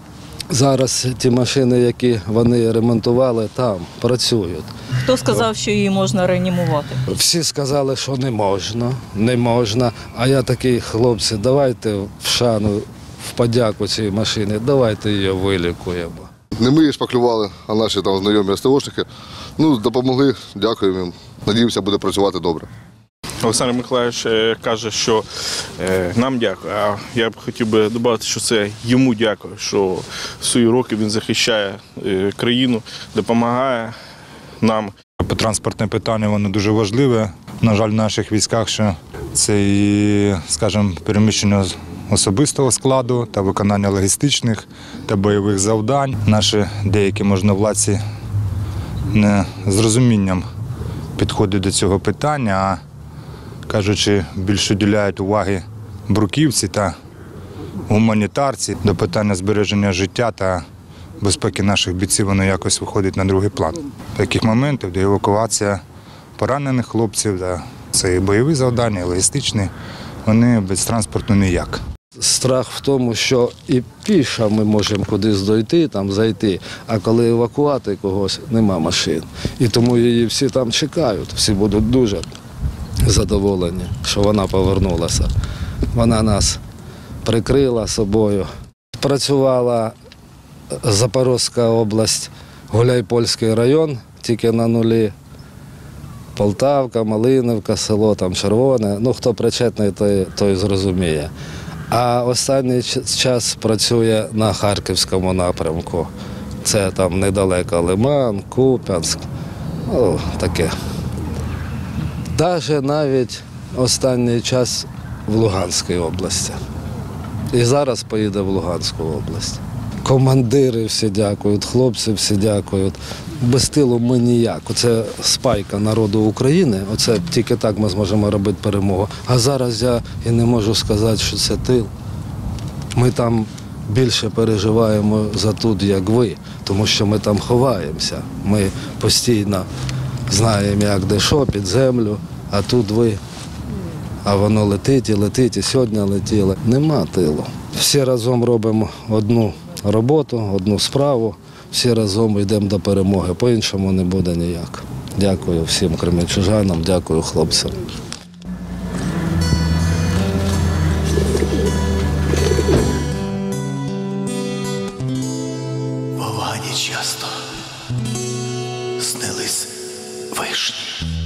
Зараз ті машини, які вони ремонтували, там працюють. Хто сказав, що її можна реанімувати? Всі сказали, що не можна. А я такий, хлопці, давайте в шану, в подяку цій машині, давайте її вилікуємо. Не ми її шпаклювали, а наші там знайомі СТОшники. Допомогли, дякуємо їм. Надіємося, буде працювати добре. Олександр Миколаївич каже, що нам дякую, а я б хотів би додати, що це йому дякую, що в свої роки він захищає країну, допомагає нам. Транспортне питання, воно дуже важливе. На жаль, в наших військах, що це і, скажімо, переміщення особистого складу та виконання логістичних та бойових завдань. Наші деякі можновладці не з розумінням підходять до цього питання, а кажучи, більше уділяють уваги бруківці та гуманітарці. До питання збереження життя та безпеки наших бійців воно якось виходить на другий план. Таких моментів, де евакуація поранених хлопців, це і бойові завдання, і логістичні, вони без транспорту ніяк. Страх в тому, що і піша ми можемо кудись дойти, там зайти, а коли евакувати когось, нема машин. І тому її всі там чекають, всі будуть дуже задоволені, що вона повернулася. Вона нас прикрила собою. Працювала Запорізька область, Гуляйпольський район, тільки на нулі. Полтавка, Малиновка, село там Червоне. Хто причетний, той зрозуміє. А останній час працює на Харківському напрямку. Це там недалеко Лиман, Куп'янськ, таке. Навіть останній час в Луганській області. І зараз поїде в Луганську область. Командири всі дякують, хлопці всі дякують. Без тилу ми ніяк. Це спайка народу України, оце тільки так ми зможемо робити перемогу. А зараз я і не можу сказати, що це тил. Ми там більше переживаємо за тут, як ви, тому що ми там ховаємося. Ми постійно знаємо, як де що, під землю, а тут ви. А воно летить, і сьогодні летіло. Нема тилу. Всі разом робимо одну роботу, одну справу, всі разом йдемо до перемоги. По-іншому не буде ніяк. Дякую всім кременчужанам, дякую хлопцям. В Афгані часто снились вишні.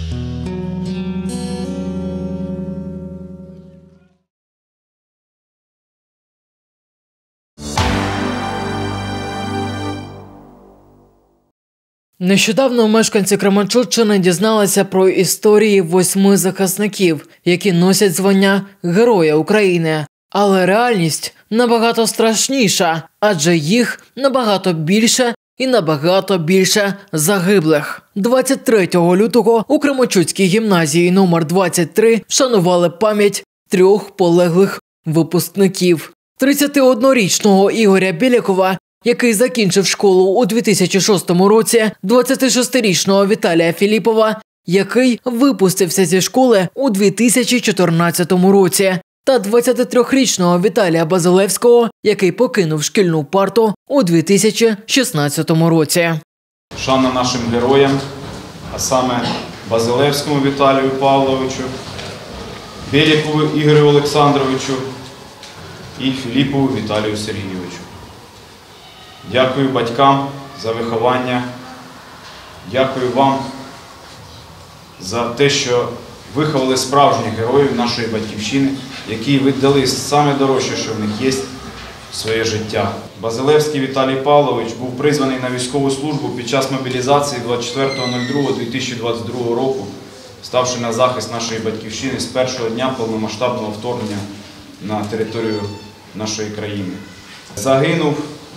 Нещодавно мешканці Кременчуцької дізналися про історії 8 захисників, які носять звання Героя України. Але реальність набагато страшніша, адже їх набагато більше і набагато більше загиблих. 23 лютого у Кременчуцькій гімназії номер 23 вшанували пам'ять 3 полеглих випускників. 31-річного Ігоря Білікова, який закінчив школу у 2006 році, 26-річного Віталія Філіпова, який випустився зі школи у 2014 році, та 23-річного Віталія Базилевського, який покинув шкільну парту у 2016 році. Шана нашим героям, а саме Базилевському Віталію Павловичу, Білікову Ігорю Олександровичу і Філіпову Віталію Сергійовичу. Дякую батькам за виховання, дякую вам за те, що виховали справжніх героїв нашої батьківщини, які віддали саме дорожче, що в них є, своє життя. Базилевський Віталій Павлович був призваний на військову службу під час мобілізації 24.02.2022 року, ставши на захист нашої батьківщини з першого дня повномасштабного вторгнення на територію нашої країни. Загинув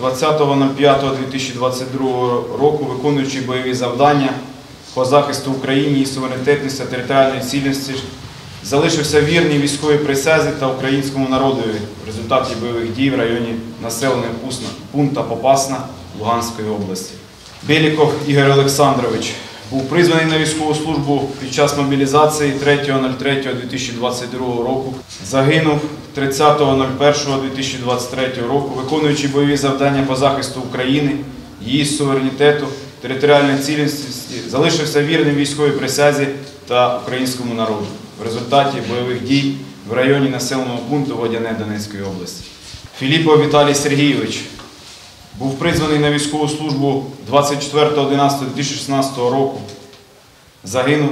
20.05.2022 року, виконуючи бойові завдання по захисту України і суверенітетності та територіальної цілісності, залишився вірний військовій присязі та українському народові в результаті бойових дій в районі населеного пункту Попасна Луганської області. Біліков Ігор Олександрович був призваний на військову службу під час мобілізації 3.03.2022 року. Загинув 30.01.2023 року, виконуючи бойові завдання по захисту України, її суверенітету, територіальної цілісності, залишився вірним військовій присязі та українському народу в результаті бойових дій в районі населеного пункту Водяне Донецької області. Філіпов Віталій Сергійович був призваний на військову службу 24.11.2016 року. Загинув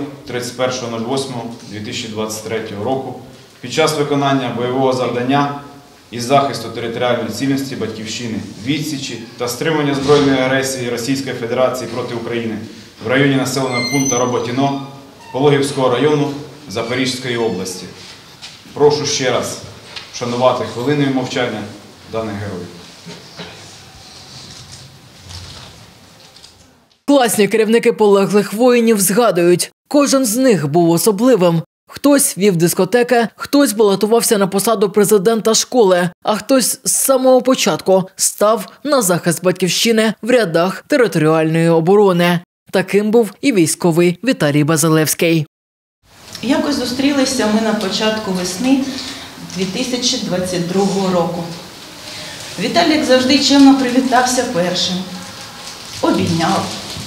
31.08.2023 року під час виконання бойового завдання із захисту територіальної цілісності Батьківщини, відсічі та стримування збройної агресії Російської Федерації проти України в районі населеного пункту Роботіно Пологівського району Запорізької області. Прошу ще раз вшанувати хвилиною мовчання даних героїв. Класні керівники полеглих воїнів згадують, кожен з них був особливим. Хтось вів дискотеки, хтось балотувався на посаду президента школи, а хтось з самого початку став на захист Батьківщини в рядах територіальної оборони. Таким був і військовий Віталій Базилевський. Якось зустрілися ми на початку весни 2022 року. Віталій, як завжди, чемно привітався першим, обійняв,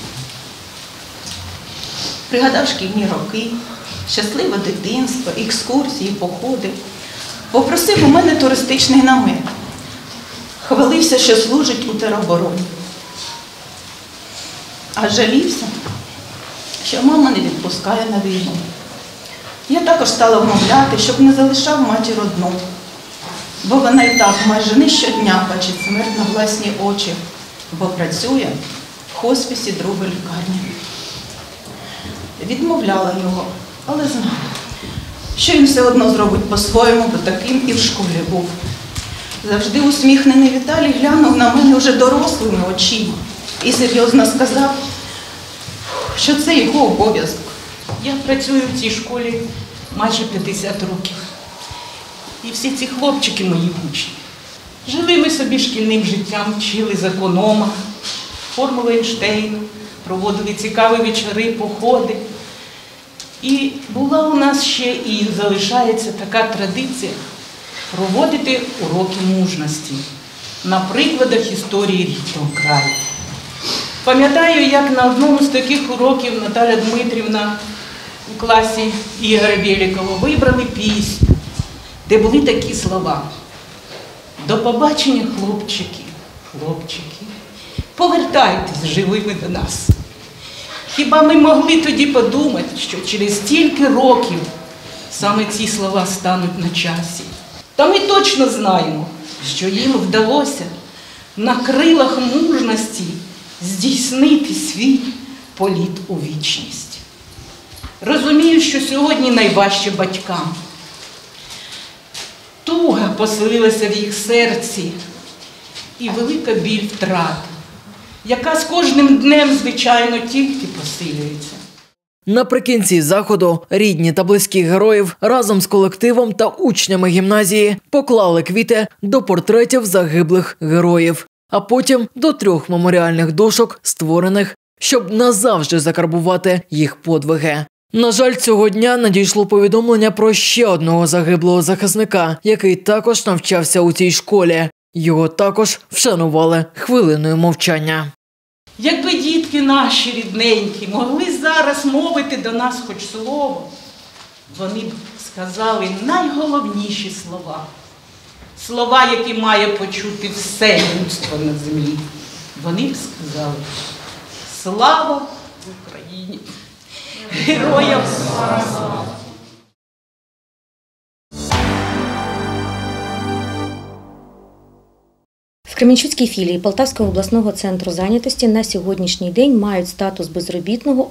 пригадав шкільні роки, щасливе дитинство, екскурсії, походи. Попросив у мене туристичний намет. Хвалився, що служить у теробороні. А жалівся, що мама не відпускає на війну. Я також стала вмовляти, щоб не залишав матір одну, бо вона і так майже не щодня бачить смерть на власні очі, бо працює в хоспісі другої лікарні. Відмовляла його, але знала, що він все одно зробить по-своєму, бо таким і в школі був. Завжди усміхнений Віталій глянув на мене вже дорослими очима і серйозно сказав, що це його обов'язок. Я працюю в цій школі майже 50 років. І всі ці хлопчики мої учні. Жили ми собі шкільним життям, вчили з економа, формулу Ейнштейна, проводили цікаві вечори, походи. І була у нас ще і залишається така традиція проводити уроки мужності на прикладах історії рідного краю. Пам'ятаю, як на одному з таких уроків Наталя Дмитрівна у класі Ігоря Білікова вибрали пісню, де були такі слова. До побачення, хлопчики, хлопчики, повертайтесь живими до нас. Хіба ми могли тоді подумати, що через стільки років саме ці слова стануть на часі? Та ми точно знаємо, що їм вдалося на крилах мужності здійснити свій політ у вічність. Розумію, що сьогодні найважче батькам. Туга поселилася в їх серці і велика біль втрат, яка з кожним днем, звичайно, тільки посилюється. Наприкінці заходу рідні та близькі героїв разом з колективом та учнями гімназії поклали квіти до портретів загиблих героїв, а потім до 3 меморіальних дошок, створених, щоб назавжди закарбувати їх подвиги. На жаль, цього дня надійшло повідомлення про ще одного загиблого захисника, який також навчався у цій школі. Його також вшанували хвилиною мовчання. Якби дітки наші рідненькі могли зараз мовити до нас хоч слово, вони б сказали найголовніші слова. Слова, які має почути все людство на землі. Вони б сказали: слава Україні! Героям слава! В Кременчуцькій філії Полтавського обласного центру зайнятості на сьогоднішній день мають статус безробітного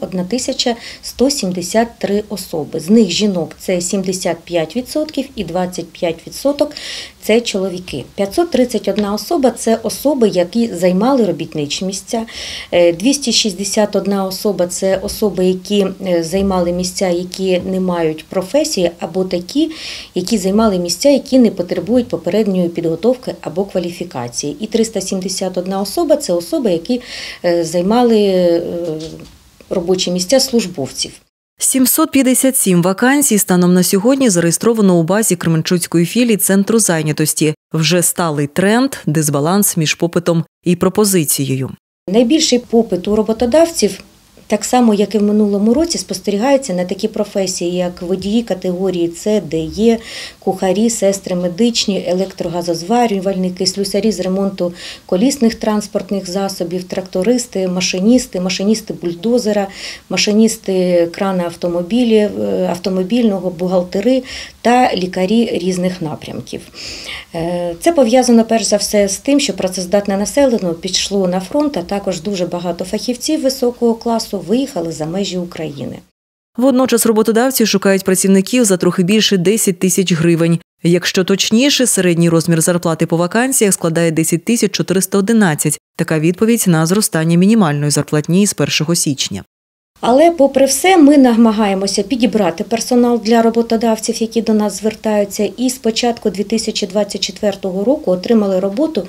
1173 особи. З них жінок – це 75% і 25% – це чоловіки. 531 особа – це особи, які займали робітничі місця. 261 особа – це особи, які займали місця, які не мають професії, або такі, які займали місця, які не потребують попередньої підготовки або кваліфікації. І 371 особа – це особи, які займали робочі місця службовців. 757 вакансій станом на сьогодні зареєстровано у базі Кременчуцької філії Центру зайнятості. Вже сталий тренд – дисбаланс між попитом і пропозицією. Найбільший попит у роботодавців, так само, як і в минулому році, спостерігається на такі професії, як водії категорії С, Д, Е, кухарі, сестри медичні, електрогазозварювальники, слюсарі з ремонту колісних транспортних засобів, трактористи, машиністи бульдозера, машиністи крана автомобільного, бухгалтери та лікарі різних напрямків. Це пов'язано перш за все з тим, що працездатне населення пішло на фронт, а також дуже багато фахівців високого класу виїхали за межі України. Водночас роботодавці шукають працівників за трохи більше 10 тисяч гривень. Якщо точніше, середній розмір зарплати по вакансіях складає 10 тисяч 411. Така відповідь на зростання мінімальної зарплатні з 1 січня. Але, попри все, ми намагаємося підібрати персонал для роботодавців, які до нас звертаються, і з початку 2024 року отримали роботу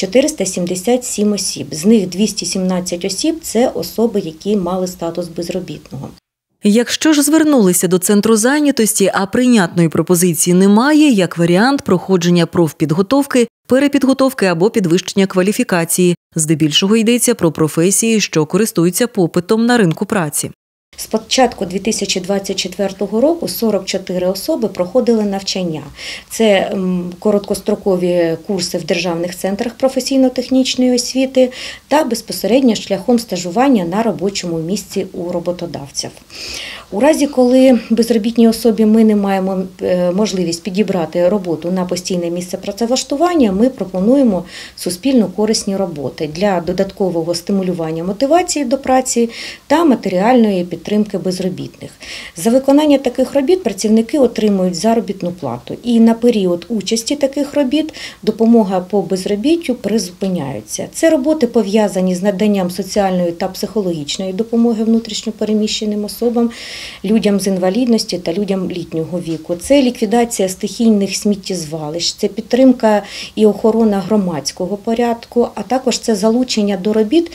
477 осіб. З них 217 осіб – це особи, які мали статус безробітного. Якщо ж звернулися до Центру зайнятості, а прийнятної пропозиції немає, як варіант проходження профпідготовки, перепідготовки або підвищення кваліфікації. Здебільшого йдеться про професії, що користуються попитом на ринку праці. З початку 2024 року 44 особи проходили навчання. Це короткострокові курси в державних центрах професійно-технічної освіти та безпосередньо шляхом стажування на робочому місці у роботодавців. У разі, коли безробітній особі ми не маємо можливість підібрати роботу на постійне місце працевлаштування, ми пропонуємо суспільно корисні роботи для додаткового стимулювання мотивації до праці та матеріальної підтримки безробітних. За виконання таких робіт працівники отримують заробітну плату. І на період участі таких робіт допомога по безробіттю призупиняється. Це роботи пов'язані з наданням соціальної та психологічної допомоги внутрішньо переміщеним особам, людям з інвалідності та людям літнього віку. Це ліквідація стихійних сміттєзвалищ, це підтримка і охорона громадського порядку, а також це залучення до робіт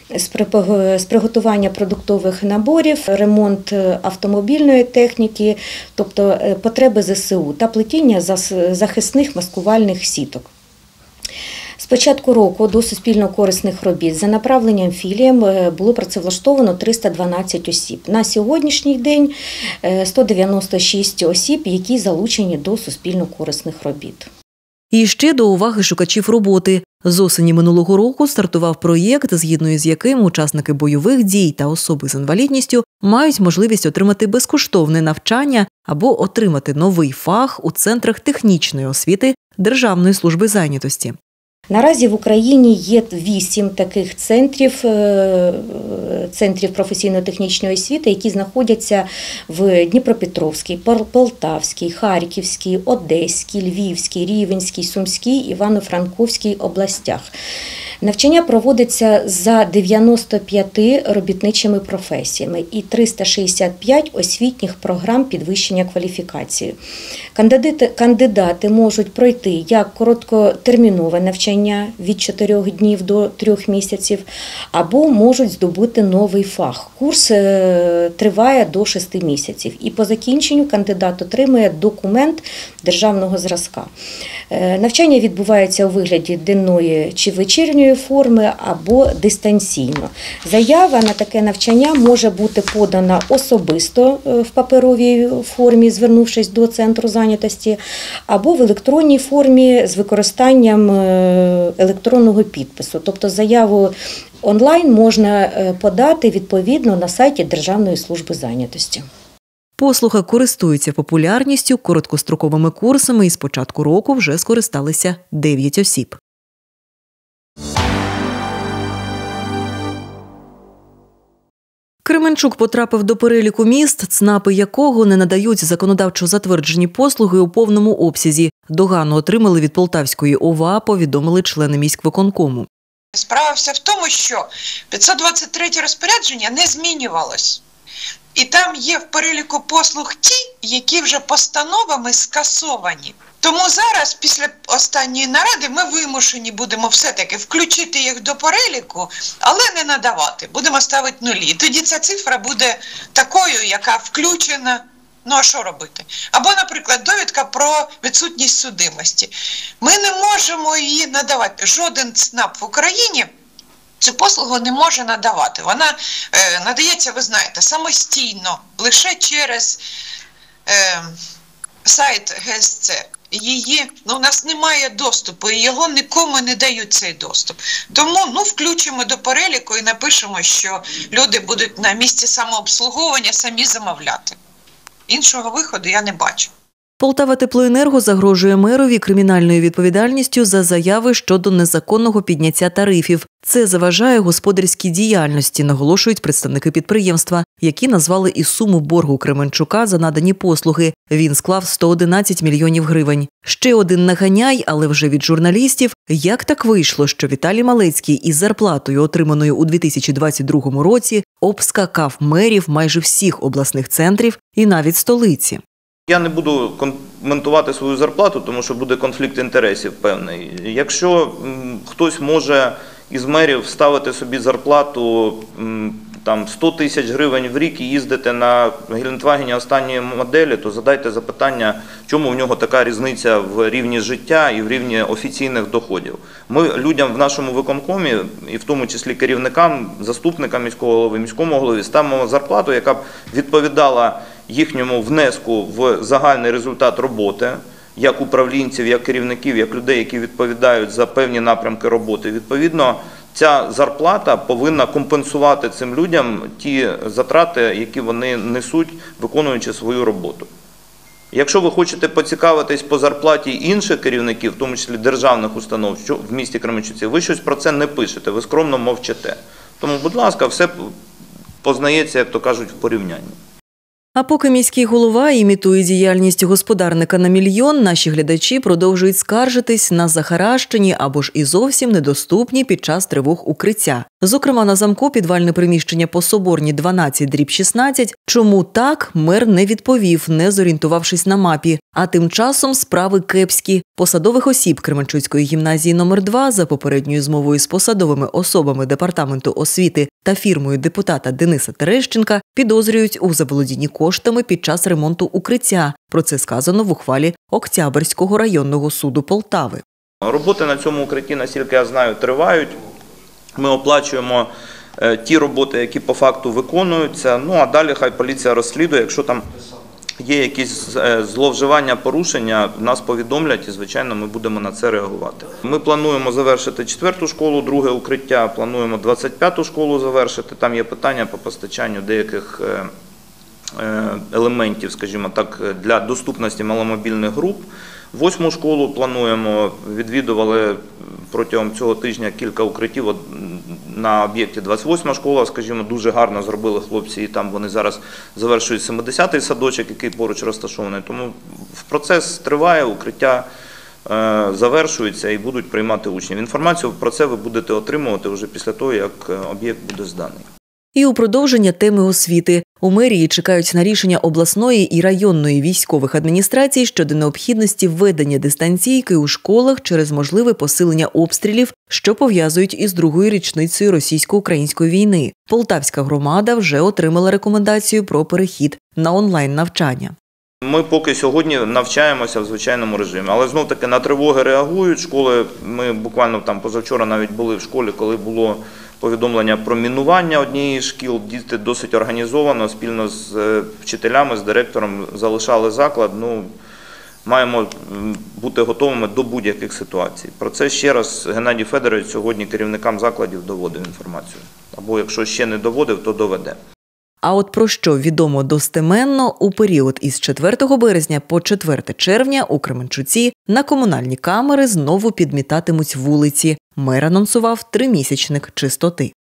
з приготування продуктових наборів, ремонт автомобільної техніки, тобто потреби ЗСУ та плетіння захисних маскувальних сіток. З початку року до суспільно-корисних робіт за направленням філіям було працевлаштовано 312 осіб. На сьогоднішній день 196 осіб, які залучені до суспільно-корисних робіт. І ще до уваги шукачів роботи. З осені минулого року стартував проєкт, згідно з яким учасники бойових дій та особи з інвалідністю мають можливість отримати безкоштовне навчання або отримати новий фах у центрах технічної освіти Державної служби зайнятості. Наразі в Україні є 8 таких центрів професійно-технічної освіти, які знаходяться в Дніпропетровській, Полтавській, Харківській, Одеській, Львівській, Рівненській, Сумській, Івано-Франківській областях. Навчання проводиться за 95 робітничими професіями і 365 освітніх програм підвищення кваліфікації. Кандидати можуть пройти як короткотермінове навчання від 4 днів до 3 місяців, або можуть здобути новий фах. Курс триває до 6 місяців і по закінченню кандидат отримує документ державного зразка. Навчання відбувається у вигляді денної чи вечірньої форми або дистанційно. Заява на таке навчання може бути подана особисто в паперовій формі, звернувшись до центру зайнятості, або в електронній формі з використанням електронного підпису. Тобто заяву онлайн можна подати відповідно на сайті Державної служби зайнятості. Послуга користується популярністю, короткостроковими курсами і з початку року вже скористалися 9 осіб. Кременчук потрапив до переліку міст, ЦНАПи якого не надають законодавчо затверджені послуги у повному обсязі. Догану отримали від Полтавської ОВА, повідомили члени міськвиконкому. Справа вся в тому, що 523 розпорядження не змінювалось. І там є в переліку послуг ті, які вже постановами скасовані. Тому зараз, після останньої наради, ми вимушені будемо все-таки включити їх до переліку, але не надавати. Будемо ставити нулі. Тоді ця цифра буде такою, яка включена. Ну, а що робити? Або, наприклад, довідка про відсутність судимості. Ми не можемо її надавати. Жоден ЦНАП в Україні цю послугу не може надавати. Вона надається, ви знаєте, самостійно, лише через сайт ГСЦ. У нас немає доступу, і його нікому не дають цей доступ. Тому включимо до переліку і напишемо, що люди будуть на місці самообслуговування самі замовляти. Іншого виходу я не бачу. Полтаватеплоенерго загрожує мерові кримінальною відповідальністю за заяви щодо незаконного підняття тарифів. Це заважає господарській діяльності, наголошують представники підприємства, які назвали і суму боргу Кременчука за надані послуги. Він склав 111 мільйонів гривень. Ще один наганяй, але вже від журналістів. Як так вийшло, що Віталій Малецький із зарплатою, отриманою у 2022 році, обскакав мерів майже всіх обласних центрів і навіть столиці? Я не буду коментувати свою зарплату, тому що буде конфлікт інтересів певний. Якщо хтось може із мерів ставити собі зарплату 100 тисяч гривень в рік і їздити на Гелендвагені останньої моделі, то задайте запитання, чому в нього така різниця в рівні життя і в рівні офіційних доходів. Ми людям в нашому виконкомі, і в тому числі керівникам, заступникам міського голови, міському голові, ставимо зарплату, яка б відповідала їхньому внеску в загальний результат роботи, як управлінців, як керівників, як людей, які відповідають за певні напрямки роботи. Відповідно, ця зарплата повинна компенсувати цим людям ті затрати, які вони несуть, виконуючи свою роботу. Якщо ви хочете поцікавитись по зарплаті інших керівників, в тому числі державних установ в місті Кременчуці, ви щось про це не пишете, ви скромно мовчите. Тому, будь ласка, все познається, як то кажуть, в порівнянні. А поки міський голова імітує діяльність господарника на мільйон, наші глядачі продовжують скаржитись на захаращені або ж і зовсім недоступні під час тривог укриття. Зокрема, на замку підвальне приміщення по Соборній 12/16. Чому так, мер не відповів, не зорієнтувавшись на мапі. А тим часом справи кепські. Посадових осіб Кременчуцької гімназії номер 2 за попередньою змовою з посадовими особами Департаменту освіти та фірмою депутата Дениса Терещенка підозрюють у заволодінні коштами під час ремонту укриття. Про це сказано в ухвалі Октябрського районного суду Полтави. Роботи на цьому укритті, наскільки я знаю, тривають. Ми оплачуємо ті роботи, які по факту виконуються. Ну а далі хай поліція розслідує, якщо там є якісь зловживання, порушення, нас повідомлять і, звичайно, ми будемо на це реагувати. Ми плануємо завершити 4-ту школу, друге укриття, плануємо 25-ту школу завершити. Там є питання по постачанню деяких елементів, скажімо так, для доступності маломобільних груп. 8-му школу плануємо, відвідували протягом цього тижня кілька укриттів на об'єкті 28-ма школа, скажімо, дуже гарно зробили хлопці, і там вони зараз завершують 70-й садочок, який поруч розташований. Тому процес триває, укриття завершується і будуть приймати учнів. Інформацію про це ви будете отримувати вже після того, як об'єкт буде зданий. І у продовження теми освіти. У мерії чекають на рішення обласної і районної військових адміністрацій щодо необхідності введення дистанційки у школах через можливе посилення обстрілів, що пов'язують із другою річницею російсько-української війни. Полтавська громада вже отримала рекомендацію про перехід на онлайн-навчання. Ми поки сьогодні навчаємося в звичайному режимі, але знов-таки на тривоги реагують. Школи, ми буквально там позавчора навіть були в школі, коли було повідомлення про мінування однієї з шкіл. Діти досить організовано, спільно з вчителями, з директором залишали заклад. Маємо бути готовими до будь-яких ситуацій. Про це ще раз Геннадій Федорович сьогодні керівникам закладів доводив інформацію. Або якщо ще не доводив, то доведе. А от про що відомо достеменно, у період із 4 березня по 4 червня у Кременчуці на комунальні камери знову підмітатимуть вулиці. Мер анонсував 3-місячник чистоти.